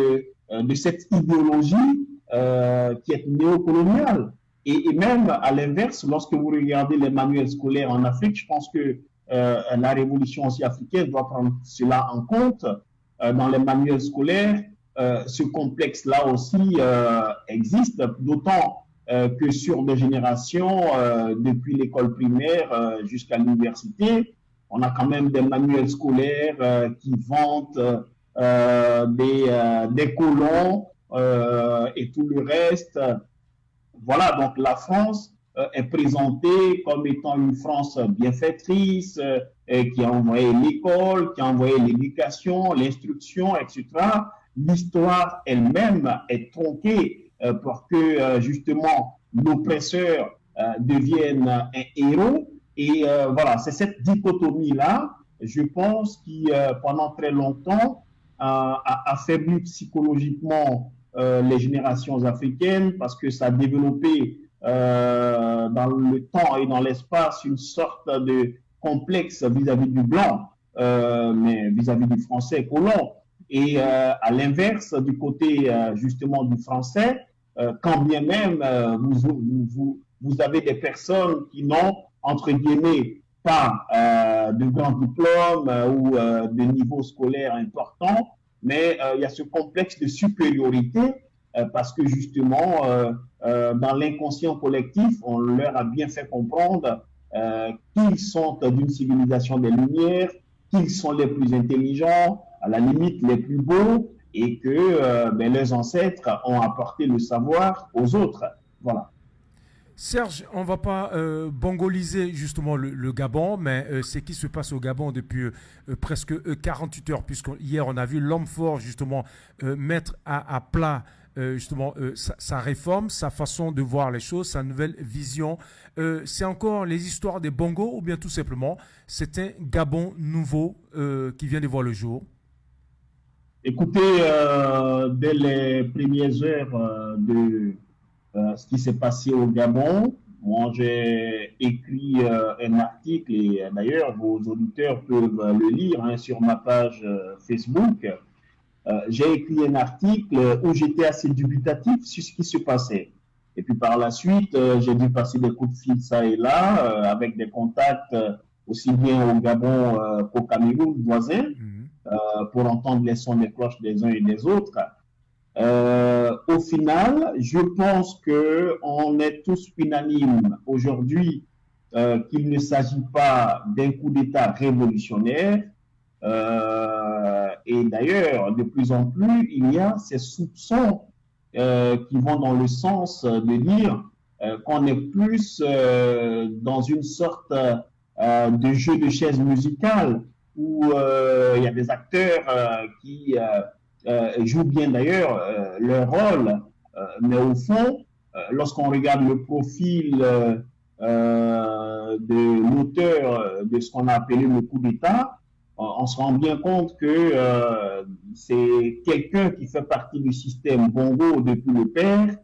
de, de cette idéologie euh, qui est néocoloniale. Et, et même, à l'inverse, lorsque vous regardez les manuels scolaires en Afrique, je pense que euh, la révolution aussi africaine doit prendre cela en compte. Dans les manuels scolaires, euh, ce complexe-là aussi euh, existe, d'autant euh, que sur des générations, euh, depuis l'école primaire euh, jusqu'à l'université, on a quand même des manuels scolaires euh, qui vantent euh, des, euh, des colons euh, et tout le reste. Voilà, donc la France euh, est présentée comme étant une France bienfaitrice, euh, qui a envoyé l'école, qui a envoyé l'éducation, l'instruction, et cetera. L'histoire elle-même est tronquée euh, pour que euh, justement l'oppresseur euh, devienne un héros. Et euh, voilà, c'est cette dichotomie-là, je pense, qui euh, pendant très longtemps euh, a affaibli psychologiquement euh, les générations africaines parce que ça a développé euh, dans le temps et dans l'espace une sorte de complexe vis-à-vis -vis du blanc, euh, mais vis-à-vis -vis du français colon. Et euh, à l'inverse, du côté euh, justement du français, euh, quand bien même euh, vous, vous, vous, vous avez des personnes qui n'ont, entre guillemets, pas euh, de grands diplômes euh, ou euh, de niveau scolaire important, mais euh, il y a ce complexe de supériorité euh, parce que justement, euh, euh, dans l'inconscient collectif, on leur a bien fait comprendre Euh, qu'ils sont d'une civilisation des Lumières, qu'ils sont les plus intelligents, à la limite les plus beaux, et que euh, ben, leurs ancêtres ont apporté le savoir aux autres. Voilà. Serge, on ne va pas euh, bongoliser justement le, le Gabon, mais euh, ce qui se passe au Gabon depuis euh, presque euh, quarante-huit heures, puisqu'hier on a vu l'homme fort justement euh, mettre à, à plat Euh, justement euh, sa, sa réforme, sa façon de voir les choses, sa nouvelle vision. Euh, c'est encore les histoires des bongos ou bien tout simplement c'est un Gabon nouveau euh, qui vient de voir le jour? Écoutez, euh, dès les premières heures euh, de euh, ce qui s'est passé au Gabon, moi j'ai écrit euh, un article et euh, d'ailleurs vos auditeurs peuvent euh, le lire hein, sur ma page euh, Facebook. Euh, j'ai écrit un article où j'étais assez dubitatif sur ce qui se passait. Et puis par la suite, euh, j'ai dû passer des coups de fil ça et là, euh, avec des contacts euh, aussi bien au Gabon euh, qu'au Cameroun voisin, Mhm. euh, pour entendre les sons des cloches des uns et des autres. Euh, au final, je pense que on est tous unanimes aujourd'hui euh, qu'il ne s'agit pas d'un coup d'État révolutionnaire. Euh, et d'ailleurs, de plus en plus, il y a ces soupçons euh, qui vont dans le sens de dire euh, qu'on est plus euh, dans une sorte euh, de jeu de chaises musicales où euh, il y a des acteurs euh, qui euh, euh, jouent bien d'ailleurs euh, leur rôle, euh, mais au fond, euh, lorsqu'on regarde le profil euh, euh, de l'auteur de ce qu'on a appelé le coup d'État, on se rend bien compte que euh, c'est quelqu'un qui fait partie du système Bongo depuis le père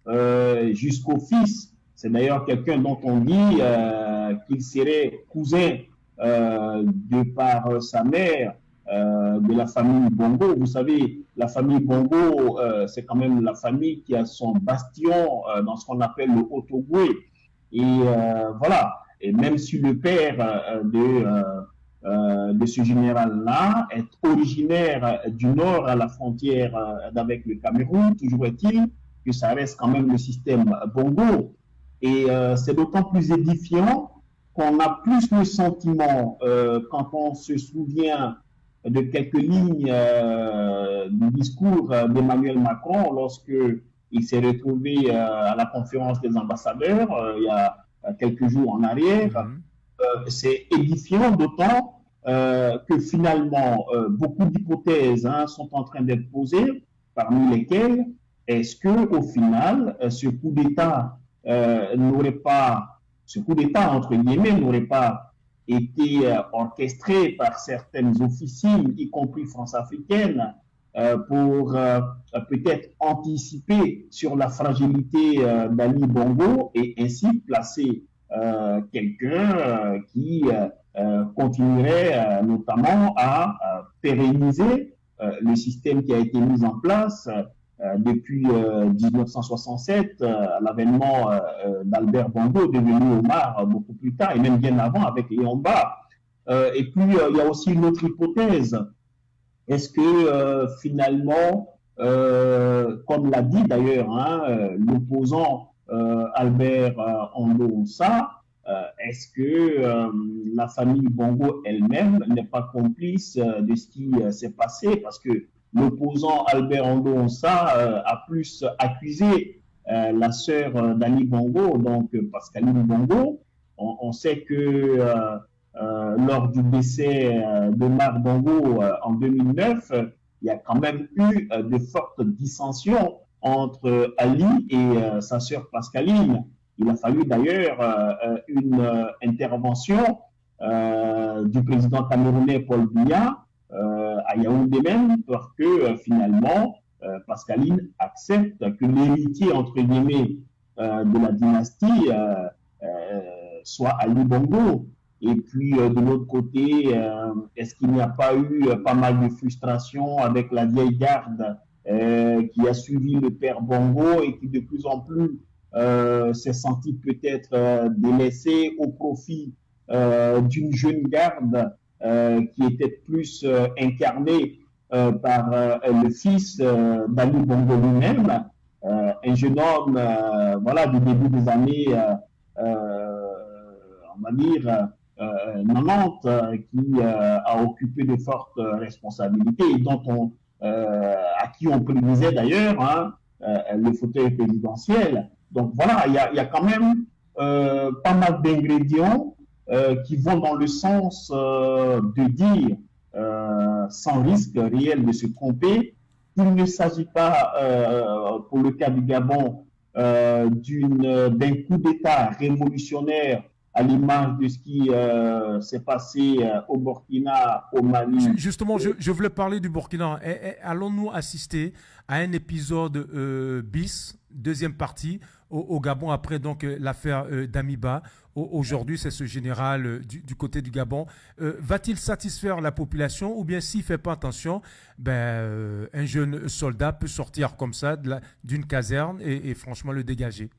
euh, jusqu'au fils. C'est d'ailleurs quelqu'un dont on dit euh, qu'il serait cousin euh, de par sa mère euh, de la famille Bongo. Vous savez, la famille Bongo, euh, c'est quand même la famille qui a son bastion euh, dans ce qu'on appelle le Haut-Ogooué. Et euh, voilà. Et même si le père euh, de euh, Euh, de ce général-là est originaire du nord à la frontière euh, avec le Cameroun. Toujours est-il que ça reste quand même le système Bongo. Et euh, c'est d'autant plus édifiant qu'on a plus le sentiment, euh, quand on se souvient de quelques lignes euh, du discours d'Emmanuel Macron lorsque il s'est retrouvé euh, à la conférence des ambassadeurs euh, il y a quelques jours en arrière. Mhm. Euh, c'est édifiant, d'autant euh, que finalement, euh, beaucoup d'hypothèses hein, sont en train d'être posées, parmi lesquelles, est-ce que au final, euh, ce coup d'État euh, n'aurait pas, ce coup d'État, entre guillemets, n'aurait pas été euh, orchestré par certaines officines, y compris France-africaines, euh, pour euh, peut-être anticiper sur la fragilité euh, d'Ali Bongo et ainsi placer Euh, quelqu'un euh, qui euh, euh, continuerait euh, notamment à euh, pérenniser euh, le système qui a été mis en place euh, depuis euh, mille neuf cent soixante-sept, euh, à l'avènement euh, d'Albert Bongo, devenu Omar euh, beaucoup plus tard, et même bien avant avec Léon Mba. Euh, et puis, euh, il y a aussi une autre hypothèse. Est-ce que euh, finalement, euh, comme l'a dit d'ailleurs hein, euh, l'opposant euh, Albert euh, Ondo-Onsa, euh, est-ce que euh, la famille Bongo elle-même n'est pas complice euh, de ce qui euh, s'est passé? Parce que l'opposant Albert Ondo-Onsa euh, a plus accusé euh, la sœur euh, d'Ali Bongo, donc euh, Pascaline Bongo. On, on sait que euh, euh, lors du décès euh, de Marc Bongo euh, en deux mille neuf, euh, il y a quand même eu euh, de fortes dissensions entre Ali et euh, sa sœur Pascaline. Il a fallu d'ailleurs euh, une euh, intervention euh, du président camerounais Paul Biya euh, à Yaoundé même pour que euh, finalement euh, Pascaline accepte que l'héritier entre guillemets euh, de la dynastie euh, euh, soit Ali Bongo. Et puis euh, de l'autre côté, euh, est-ce qu'il n'y a pas eu euh, pas mal de frustration avec la vieille garde euh, qui a suivi le père Bongo et qui de plus en plus euh, s'est senti peut-être euh, délaissé au profit euh, d'une jeune garde euh, qui était plus euh, incarnée euh, par euh, le fils euh, d'Ali Bongo lui-même, euh, un jeune homme euh, voilà, du début des années, euh, euh, on va dire, euh, Nantes, euh, qui euh, a occupé de fortes responsabilités et dont on, euh, à qui on prédisait d'ailleurs hein, euh, le fauteuil présidentiel. Donc voilà, il y a, y a quand même euh, pas mal d'ingrédients euh, qui vont dans le sens euh, de dire, euh, sans risque réel de se tromper, qu'il ne s'agit pas, euh, pour le cas du Gabon, euh, d'un coup d'État révolutionnaire à l'image de ce qui euh, s'est passé euh, au Burkina, au Mali. Justement, je, je voulais parler du Burkina. Et, et, allons-nous assister à un épisode euh, bis, deuxième partie, au, au Gabon, après donc euh, l'affaire euh, Damiba. Aujourd'hui, c'est ce général euh, du, du côté du Gabon. Euh, va-t-il satisfaire la population ou bien s'il ne fait pas attention, ben, euh, un jeune soldat peut sortir comme ça d'une caserne et, et franchement le dégager?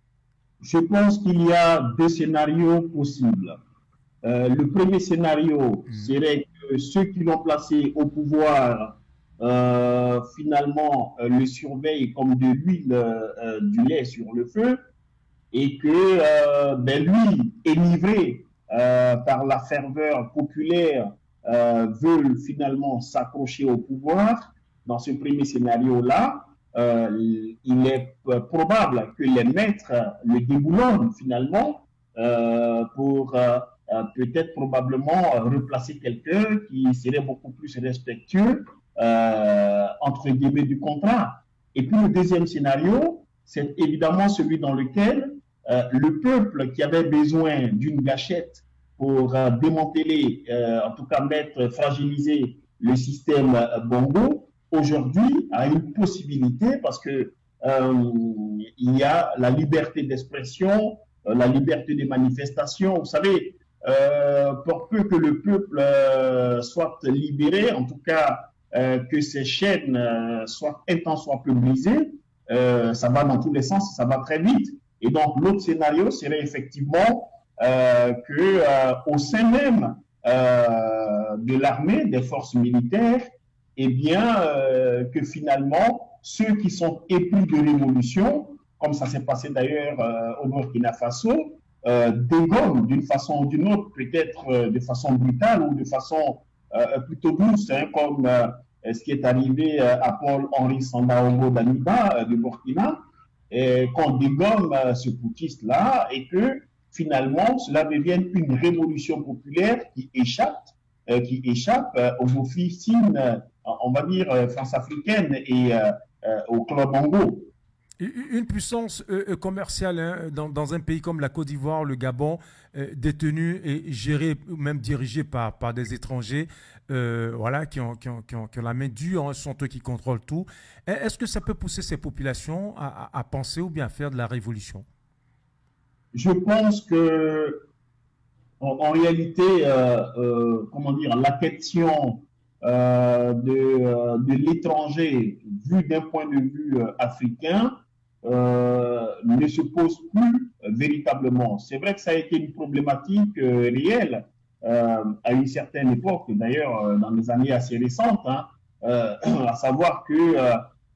Je pense qu'il y a deux scénarios possibles. Euh, le premier scénario mmh. serait que ceux qui l'ont placé au pouvoir, euh, finalement, euh, le surveillent comme de l'huile, euh, du lait sur le feu, et que euh, ben, lui, énivré euh, par la ferveur populaire, euh, veut finalement s'accrocher au pouvoir. Dans ce premier scénario-là, Euh, il est probable que les maîtres le déboulonnent finalement euh, pour euh, peut-être probablement replacer quelqu'un qui serait beaucoup plus respectueux euh, entre guillemets du contrat. Et puis le deuxième scénario, c'est évidemment celui dans lequel euh, le peuple qui avait besoin d'une gâchette pour euh, démanteler, euh, en tout cas mettre, fragiliser le système euh, Bongo, aujourd'hui a une possibilité parce que euh, il y a la liberté d'expression, euh, la liberté de manifestation. Vous savez, euh, pour peu que le peuple euh, soit libéré, en tout cas euh, que ces chaînes euh, soient un tant soit peu brisées, euh, ça va dans tous les sens, ça va très vite. Et donc l'autre scénario serait effectivement euh, que euh, au sein même euh, de l'armée, des forces militaires, eh bien, euh, que finalement, ceux qui sont épris de révolution, comme ça s'est passé d'ailleurs euh, au Burkina Faso, euh, dégomment d'une façon ou d'une autre, peut-être euh, de façon brutale ou de façon euh, plutôt douce, hein, comme euh, ce qui est arrivé euh, à Paul-Henri Sandaogo Damiba euh, du Burkina, et qu'on dégomme euh, ce putschiste-là et que finalement, cela devienne une révolution populaire qui échappe, euh, qui échappe euh, aux officines euh, on va dire, euh, France africaine et euh, euh, au club Bongo. Une puissance euh, commerciale hein, dans, dans un pays comme la Côte d'Ivoire, le Gabon, euh, détenue et gérée, ou même dirigée par, par des étrangers, euh, voilà, qui ont, qui, ont, qui, ont, qui ont la main dure, hein, sont eux qui contrôlent tout. Est-ce que ça peut pousser ces populations à, à, à penser ou bien à faire de la révolution? Je pense que, en, en réalité, euh, euh, comment dire, la question Euh, de, euh, de l'étranger vu d'un point de vue euh, africain euh, ne se pose plus euh, véritablement. C'est vrai que ça a été une problématique euh, réelle euh, à une certaine époque, d'ailleurs euh, dans des années assez récentes, hein, euh, à savoir que euh,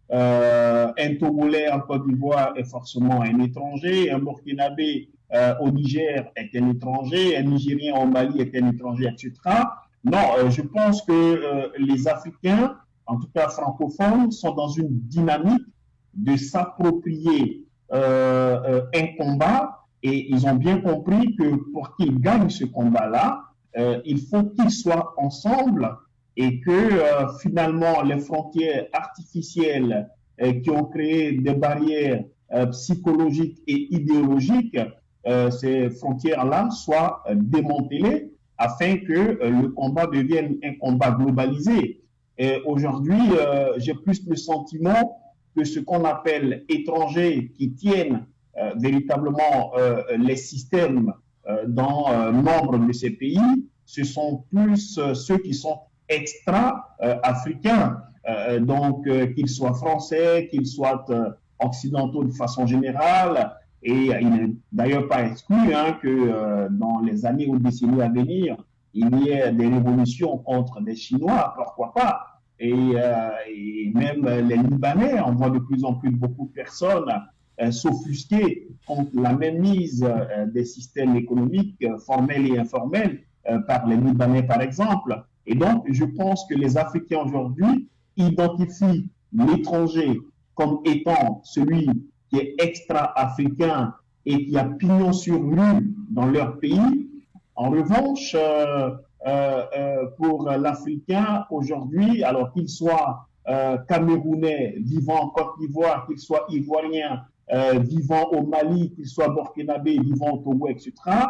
euh, un Togolais en Côte d'Ivoire est forcément un étranger, un Burkinabé euh, au Niger est un étranger, un Nigérien au Mali est un étranger, et cetera. Non, euh, je pense que euh, les Africains, en tout cas francophones, sont dans une dynamique de s'approprier euh, euh, un combat et ils ont bien compris que pour qu'ils gagnent ce combat-là, euh, il faut qu'ils soient ensemble et que euh, finalement les frontières artificielles euh, qui ont créé des barrières euh, psychologiques et idéologiques, euh, ces frontières-là soient euh, démantelées afin que euh, le combat devienne un combat globalisé. Et aujourd'hui, euh, j'ai plus le sentiment que ce qu'on appelle étrangers qui tiennent euh, véritablement euh, les systèmes euh, dans euh, nombre de ces pays, ce sont plus euh, ceux qui sont extra-africains, euh, donc euh, qu'ils soient français, qu'ils soient euh, occidentaux de façon générale. Et il n'est d'ailleurs pas exclu hein, que euh, dans les années ou décennies à venir, il y ait des révolutions contre les Chinois, pourquoi pas. Et, euh, et même les Libanais, on voit de plus en plus beaucoup de personnes euh, s'offusquer contre la mainmise euh, des systèmes économiques euh, formels et informels euh, par les Libanais, par exemple. Et donc, je pense que les Africains aujourd'hui identifient l'étranger comme étant celui qui est extra-africain et qui a pignon sur rue dans leur pays. En revanche, euh, euh, euh, pour l'Africain aujourd'hui, alors qu'il soit euh, camerounais vivant en Côte d'Ivoire, qu'il soit ivoirien euh, vivant au Mali, qu'il soit burkinabé vivant au Togo, et cetera,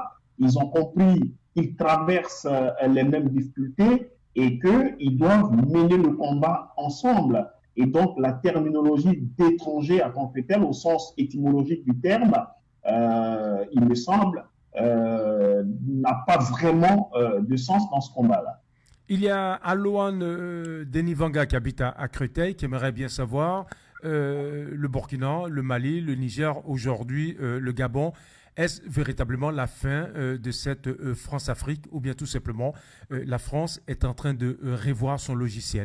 ils ont compris qu'ils traversent les mêmes difficultés et qu'ils doivent mener le combat ensemble. Et donc, la terminologie d'étranger à tant que tel, au sens étymologique du terme, euh, il me semble, euh, n'a pas vraiment euh, de sens dans ce combat-là. Il y a Aloane euh, Denivanga qui habite à, à Créteil, qui aimerait bien savoir euh, le Burkina, le Mali, le Niger, aujourd'hui euh, le Gabon. Est-ce véritablement la fin euh, de cette euh, France-Afrique ou bien tout simplement euh, la France est en train de euh, revoir son logiciel?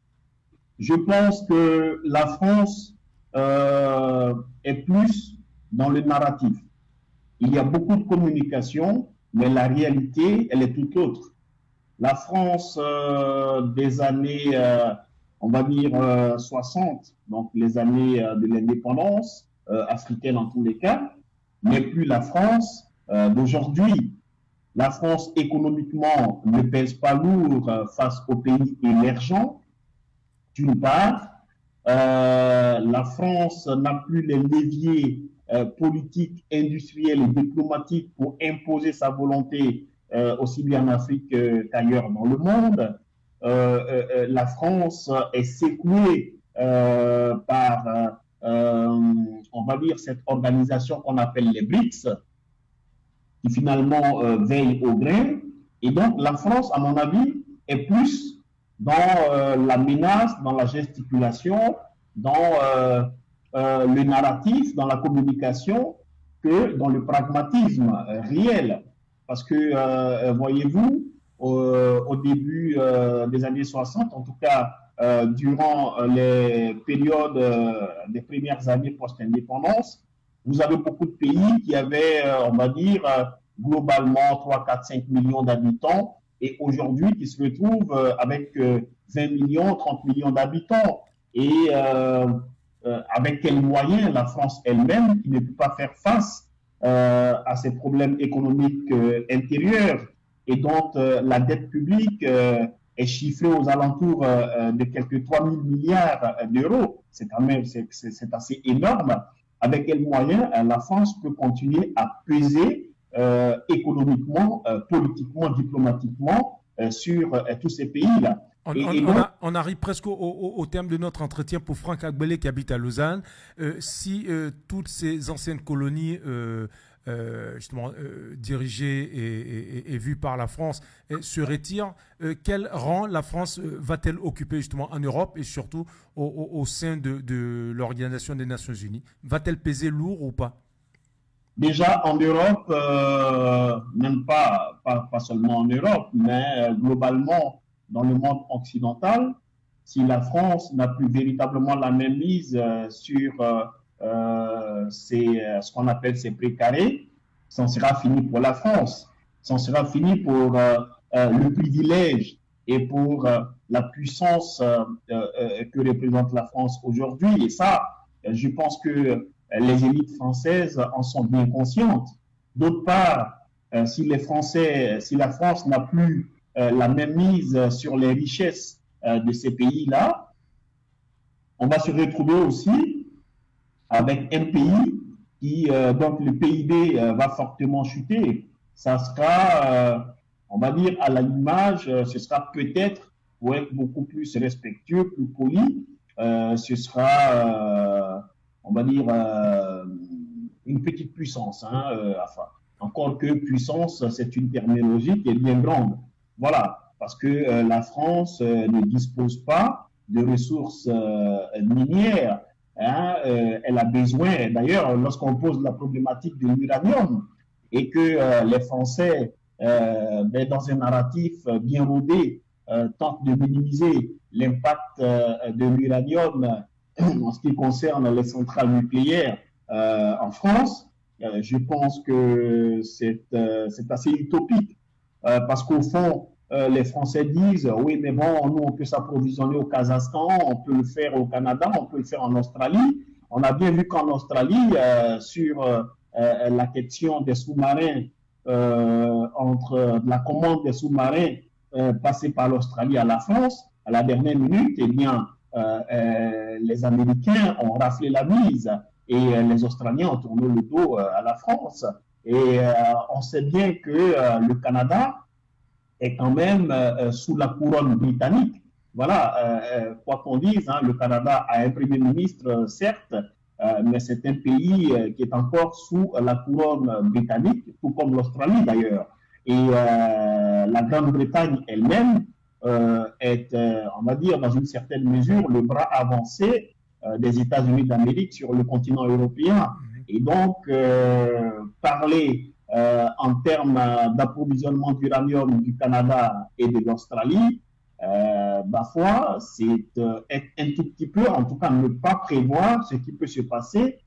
Je pense que la France euh, est plus dans le narratif. Il y a beaucoup de communication, mais la réalité, elle est tout autre. La France euh, des années, euh, on va dire, euh, soixante, donc les années euh, de l'indépendance euh, africaine en tous les cas, n'est plus la France euh, d'aujourd'hui. La France économiquement ne pèse pas lourd euh, face aux pays émergents. D'une part, euh, la France n'a plus les leviers euh, politiques, industriels et diplomatiques pour imposer sa volonté euh, aussi bien en Afrique qu'ailleurs dans le monde. Euh, euh, la France est secouée euh, par, euh, on va dire, cette organisation qu'on appelle les BRICS, qui finalement euh, veille au grain. Et donc, la France, à mon avis, est plus dans euh, la menace, dans la gesticulation, dans euh, euh, le narratif, dans la communication, que dans le pragmatisme euh, réel. Parce que, euh, voyez-vous, euh, au début euh, des années soixante, en tout cas euh, durant les périodes euh, des premières années post-indépendance, vous avez beaucoup de pays qui avaient, euh, on va dire, euh, globalement trois, quatre, cinq millions d'habitants, et aujourd'hui qui se retrouvent avec vingt millions, trente millions d'habitants. Et euh, euh, avec quels moyens la France elle-même, qui ne peut pas faire face euh, à ces problèmes économiques euh, intérieurs. Et donc euh, la dette publique euh, est chiffrée aux alentours euh, de quelques trois mille milliards d'euros. C'est quand même c'est, c'est assez énorme. Avec quels moyens euh, la France peut continuer à peser Euh, économiquement, euh, politiquement, diplomatiquement euh, sur euh, tous ces pays-là. On, on, et donc, on, a, on arrive presque au, au, au terme de notre entretien pour Franck Agbele qui habite à Lausanne. Euh, si euh, toutes ces anciennes colonies euh, euh, justement euh, dirigées et, et, et vues par la France euh, se retirent, euh, quel rang la France euh, va-t-elle occuper justement en Europe et surtout au, au, au sein de, de l'Organisation des Nations Unies? Va-t-elle peser lourd ou pas? Déjà en Europe, euh, même pas, pas, pas seulement en Europe, mais euh, globalement dans le monde occidental, si la France n'a plus véritablement la même mise euh, sur euh, euh, ces, ce qu'on appelle ces précarés, c'en sera fini pour la France. C'en sera fini pour euh, euh, le privilège et pour euh, la puissance euh, euh, que représente la France aujourd'hui. Et ça, je pense que les élites françaises en sont bien conscientes. D'autre part, euh, si les Français, si la France n'a plus euh, la même mise sur les richesses euh, de ces pays-là, on va se retrouver aussi avec un pays qui, euh, donc le P I B euh, va fortement chuter. Ça sera, euh, on va dire, à l'image, euh, ce sera peut-être, pour être beaucoup plus respectueux, plus poli, euh, ce sera... Euh, on va dire, euh, une petite puissance. Hein, euh, enfin, encore que puissance, c'est une terminologie qui est bien grande. Voilà, parce que euh, la France euh, ne dispose pas de ressources euh, minières. Hein, euh, elle a besoin, d'ailleurs, lorsqu'on pose la problématique de l'uranium et que euh, les Français, euh, ben, dans un narratif bien rodé, euh, tentent de minimiser l'impact euh, de l'uranium en ce qui concerne les centrales nucléaires euh, en France, euh, je pense que c'est euh, assez utopique euh, parce qu'au fond, euh, les Français disent oui, mais bon, nous on peut s'approvisionner au Kazakhstan, on peut le faire au Canada, on peut le faire en Australie. On a bien vu qu'en Australie, euh, sur euh, la question des sous-marins, euh, entre la commande des sous-marins euh, passés par l'Australie à la France, à la dernière minute, eh bien, Euh, euh, les Américains ont raflé la mise et euh, les Australiens ont tourné le dos euh, à la France. Et euh, on sait bien que euh, le Canada est quand même euh, sous la couronne britannique. Voilà, euh, quoi qu'on dise, hein, le Canada a un premier ministre, certes, euh, mais c'est un pays euh, qui est encore sous la couronne britannique, tout comme l'Australie d'ailleurs. Et euh, la Grande-Bretagne elle-même euh, est, euh, on va dire, dans une certaine mesure, le bras avancé euh, des États-Unis d'Amérique sur le continent européen. Et donc, euh, parler euh, en termes d'approvisionnement d'uranium du Canada et de l'Australie, euh, ma foi, c'est euh, être un tout petit peu, en tout cas, ne pas prévoir ce qui peut se passer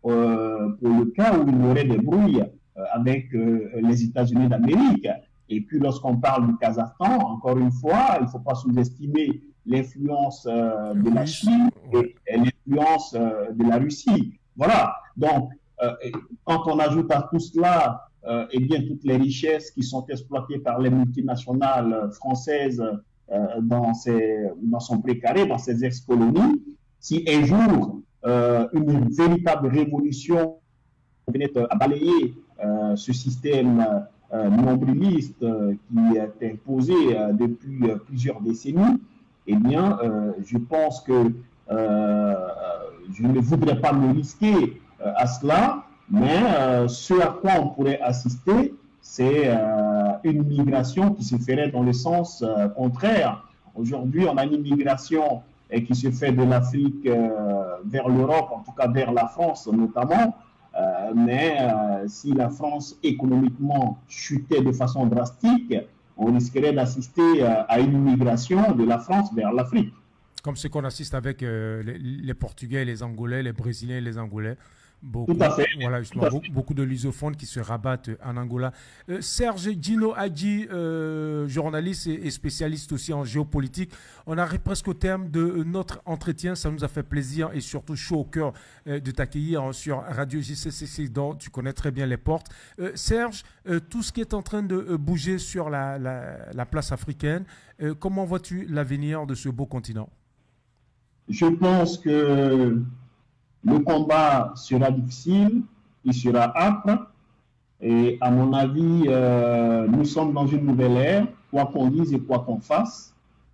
euh, pour le cas où il y aurait des brouilles euh, avec euh, les États-Unis d'Amérique. Et puis, lorsqu'on parle du Kazakhstan, encore une fois, il ne faut pas sous-estimer l'influence euh, de la Chine et, et l'influence euh, de la Russie. Voilà. Donc, euh, quand on ajoute à tout cela, euh, eh bien, toutes les richesses qui sont exploitées par les multinationales françaises euh, dans, ces, dans son précaré, dans ces ex-colonies, si un jour euh, une véritable révolution venait à balayer euh, ce système euh, nombriliste euh, qui est imposé euh, depuis euh, plusieurs décennies, eh bien, euh, je pense que euh, je ne voudrais pas me risquer euh, à cela, mais euh, ce à quoi on pourrait assister, c'est euh, une migration qui se ferait dans le sens euh, contraire. Aujourd'hui, on a une migration euh, qui se fait de l'Afrique euh, vers l'Europe, en tout cas vers la France notamment, euh, mais euh, si la France économiquement chutait de façon drastique, on risquerait d'assister euh, à une migration de la France vers l'Afrique. Comme ce qu'on assiste avec euh, les, les Portugais, les Angolais, les Brésiliens et les Angolais. Beaucoup, Tout à fait. Voilà, justement, beaucoup, beaucoup de lusophones qui se rabattent en Angola. Euh, Serge Gino Hadji, euh, journaliste et, et spécialiste aussi en géopolitique. On arrive presque au terme de notre entretien. Ça nous a fait plaisir et surtout chaud au cœur euh, de t'accueillir sur Radio J C C C, dont tu connais très bien les portes. Euh, Serge, euh, tout ce qui est en train de euh, bouger sur la, la, la place africaine, euh, comment vois-tu l'avenir de ce beau continent? Je pense que le combat sera difficile, il sera âpre, et à mon avis, euh, nous sommes dans une nouvelle ère, quoi qu'on dise et quoi qu'on fasse.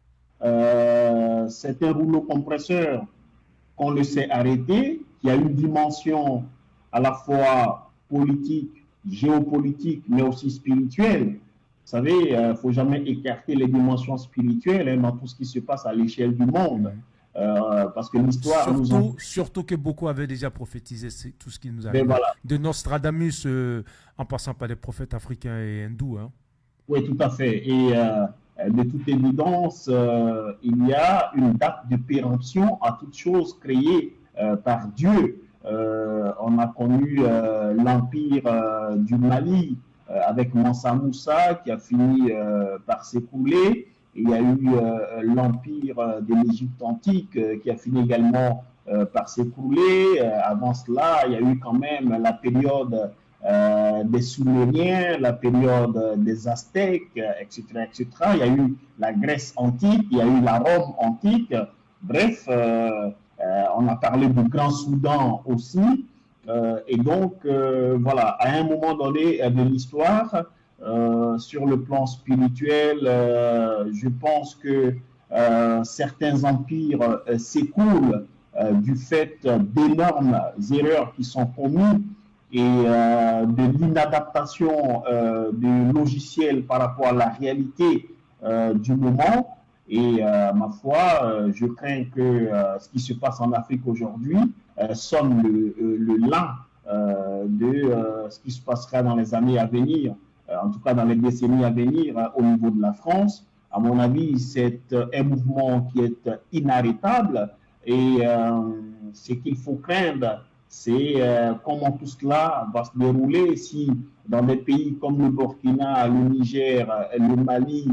Euh, c'est un rouleau compresseur qu'on ne sait arrêter, qui a une dimension à la fois politique, géopolitique, mais aussi spirituelle. Vous savez, il ne faut jamais écarter les dimensions spirituelles hein, dans tout ce qui se passe à l'échelle du monde. Euh, parce que l'histoire surtout, nous en... surtout que beaucoup avaient déjà prophétisé tout ce qui nous arrive. Voilà. De Nostradamus euh, en passant par des prophètes africains et hindous. Hein. Oui, tout à fait. Et euh, de toute évidence, euh, il y a une date de péremption à toute chose créée euh, par Dieu. Euh, on a connu euh, l'empire euh, du Mali euh, avec Mansa Moussa qui a fini euh, par s'écrouler. Il y a eu euh, l'empire de l'Égypte antique euh, qui a fini également euh, par s'écrouler. Euh, avant cela, il y a eu quand même la période euh, des Sumériens, la période des Aztèques, et cetera, et cetera. Il y a eu la Grèce antique, il y a eu la Rome antique. Bref, euh, euh, on a parlé du Grand Soudan aussi. Euh, et donc, euh, voilà, à un moment donné de l'histoire, Euh, sur le plan spirituel, euh, je pense que euh, certains empires euh, s'écoulent euh, du fait d'énormes erreurs qui sont commises et euh, de l'inadaptation euh, du logiciel par rapport à la réalité euh, du moment. Et euh, ma foi, euh, je crains que euh, ce qui se passe en Afrique aujourd'hui euh, sonne le, le lent euh, de euh, ce qui se passera dans les années à venir. En tout cas dans les décennies à venir au niveau de la France. À mon avis, c'est un mouvement qui est inarrêtable et euh, ce qu'il faut craindre, c'est euh, comment tout cela va se dérouler si dans des pays comme le Burkina, le Niger, le Mali,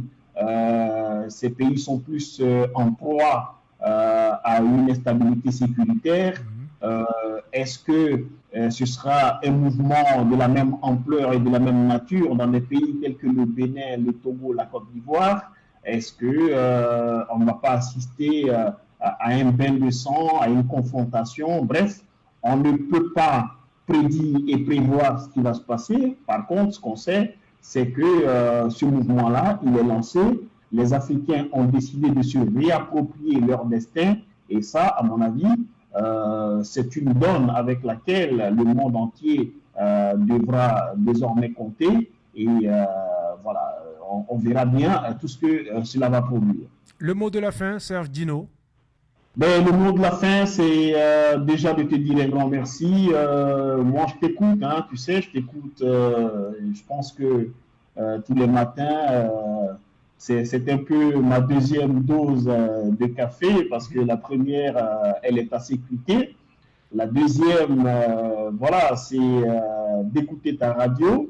euh, ces pays sont plus euh, en proie euh, à une instabilité sécuritaire. Euh, est-ce que euh, ce sera un mouvement de la même ampleur et de la même nature dans des pays tels que le Bénin, le Togo, la Côte d'Ivoire? Est-ce que euh, on ne va pas assister euh, à, à un bain de sang, à une confrontation? Bref, on ne peut pas prédire et prévoir ce qui va se passer. Par contre, ce qu'on sait, c'est que euh, ce mouvement-là, il est lancé. Les Africains ont décidé de se réapproprier leur destin. Et ça, à mon avis, euh, c'est une donne avec laquelle le monde entier euh, devra désormais compter. Et euh, voilà, on, on verra bien tout ce que euh, cela va produire. Le mot de la fin, Serge Dino. Ben, le mot de la fin, c'est euh, déjà de te dire un grand merci. Euh, moi, je t'écoute, hein, tu sais, je t'écoute. Euh, je pense que euh, tous les matins, euh, c'est un peu ma deuxième dose euh, de café parce que la première, euh, elle est assez cliquée. La deuxième, euh, voilà, c'est euh, d'écouter ta radio.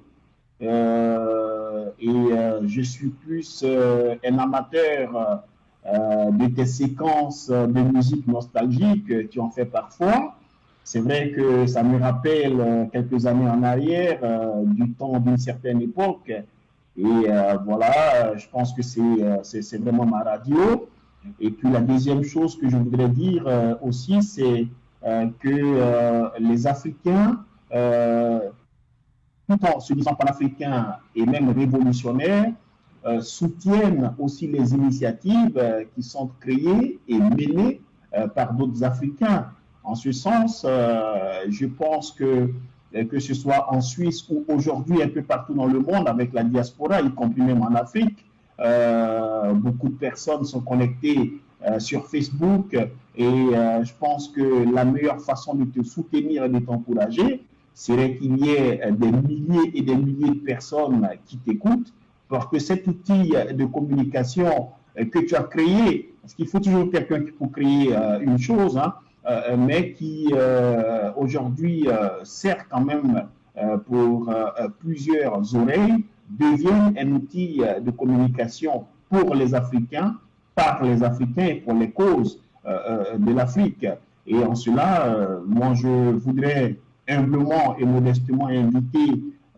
Euh, et euh, je suis plus euh, un amateur. Euh, de tes séquences de musique nostalgique, euh, tu en fais parfois. C'est vrai que ça me rappelle euh, quelques années en arrière, euh, du temps d'une certaine époque. Et euh, voilà, euh, je pense que c'est euh, vraiment ma radio. Et puis la deuxième chose que je voudrais dire euh, aussi, c'est euh, que euh, les Africains, euh, tout en se disant panafricains et même révolutionnaires, Euh, soutiennent aussi les initiatives euh, qui sont créées et menées euh, par d'autres Africains. En ce sens, euh, je pense que euh, que ce soit en Suisse ou aujourd'hui un peu partout dans le monde avec la diaspora, y compris même en Afrique, euh, beaucoup de personnes sont connectées euh, sur Facebook et euh, je pense que la meilleure façon de te soutenir et de t'encourager serait qu'il y ait des milliers et des milliers de personnes qui t'écoutent. Parce que cet outil de communication que tu as créé, parce qu'il faut toujours quelqu'un pour créer euh, une chose, hein, euh, mais qui euh, aujourd'hui euh, sert quand même euh, pour euh, plusieurs oreilles, devient un outil de communication pour les Africains, par les Africains et pour les causes euh, de l'Afrique. Et en cela, euh, moi je voudrais humblement et modestement inviter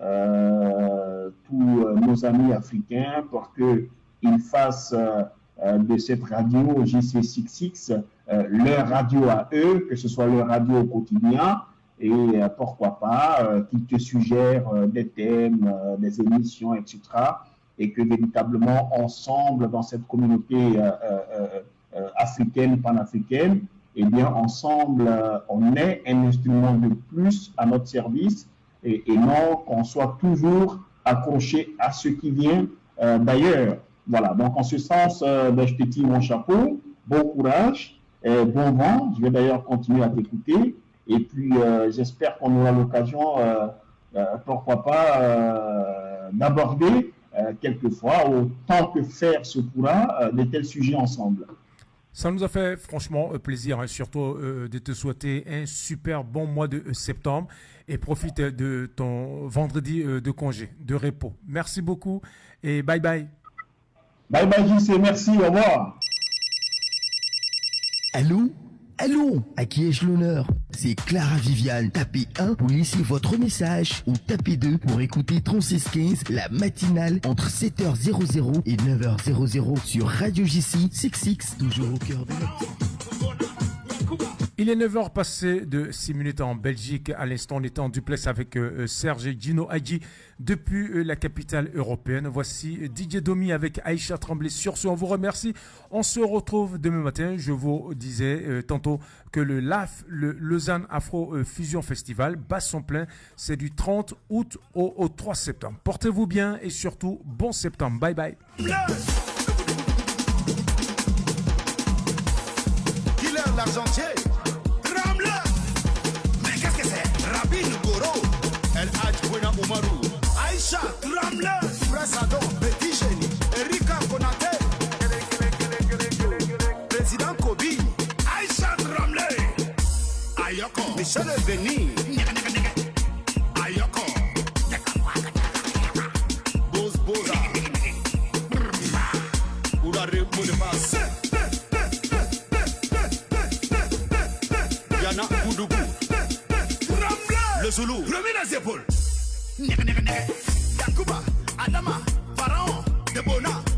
Euh, tous euh, nos amis africains pour qu'ils fassent euh, de cette radio J C soixante-six euh, leur radio à eux, que ce soit leur radio au quotidien, et euh, pourquoi pas euh, qu'ils te suggèrent euh, des thèmes, euh, des émissions, et cetera. Et que véritablement, ensemble, dans cette communauté euh, euh, euh, africaine, panafricaine, eh bien, ensemble, euh, on est un instrument de plus à notre service. Et, et non qu'on soit toujours accroché à ce qui vient euh, d'ailleurs. Voilà, donc en ce sens, euh, ben, je te tire mon chapeau, bon courage, et bon vent. Je vais d'ailleurs continuer à t'écouter. Et puis, euh, j'espère qu'on aura l'occasion, euh, euh, pourquoi pas, euh, d'aborder euh, quelquefois, autant que faire se pourra, euh, de tels sujets ensemble. Ça nous a fait franchement plaisir, hein, surtout euh, de te souhaiter un super bon mois de septembre et profite de ton vendredi euh, de congé, de repos. Merci beaucoup et bye bye. Bye bye J C, merci, au revoir. Allô? Allô? À qui ai-je l'honneur? C'est Clara Viviane. Tapez un pour laisser votre message ou tapez deux pour écouter trente-six quinze, la matinale entre sept heures et neuf heures sur Radio J C soixante-six, toujours au cœur de notre... Il est neuf heures passées de six minutes en Belgique. À l'instant, on était en duplex avec euh, Serge Dino Hadji depuis euh, la capitale européenne. Voici euh, D J Domi avec Aïcha Tremblay. Sur ce, on vous remercie. On se retrouve demain matin. Je vous disais euh, tantôt que le L A F, le Lausanne Afro Fusion Festival, bat son plein. C'est du trente août au, au trois septembre. Portez-vous bien et surtout, bon septembre. Bye bye. L'argentier, Tremble. Mais qu'est-ce que c'est? Rabin Goro, El Hadj Bouena Oumarou, Aïcha Tremble, Pressado, Betty Génie, Erika Konate, Président Kobi, Aïcha Tremble, Ayoko, Michel Beni, Ayoko, Boz Boza, Oulare Mounebas. Le Zoulou, remets les épaules. Yakuba, Adama, Pharaon, Debona.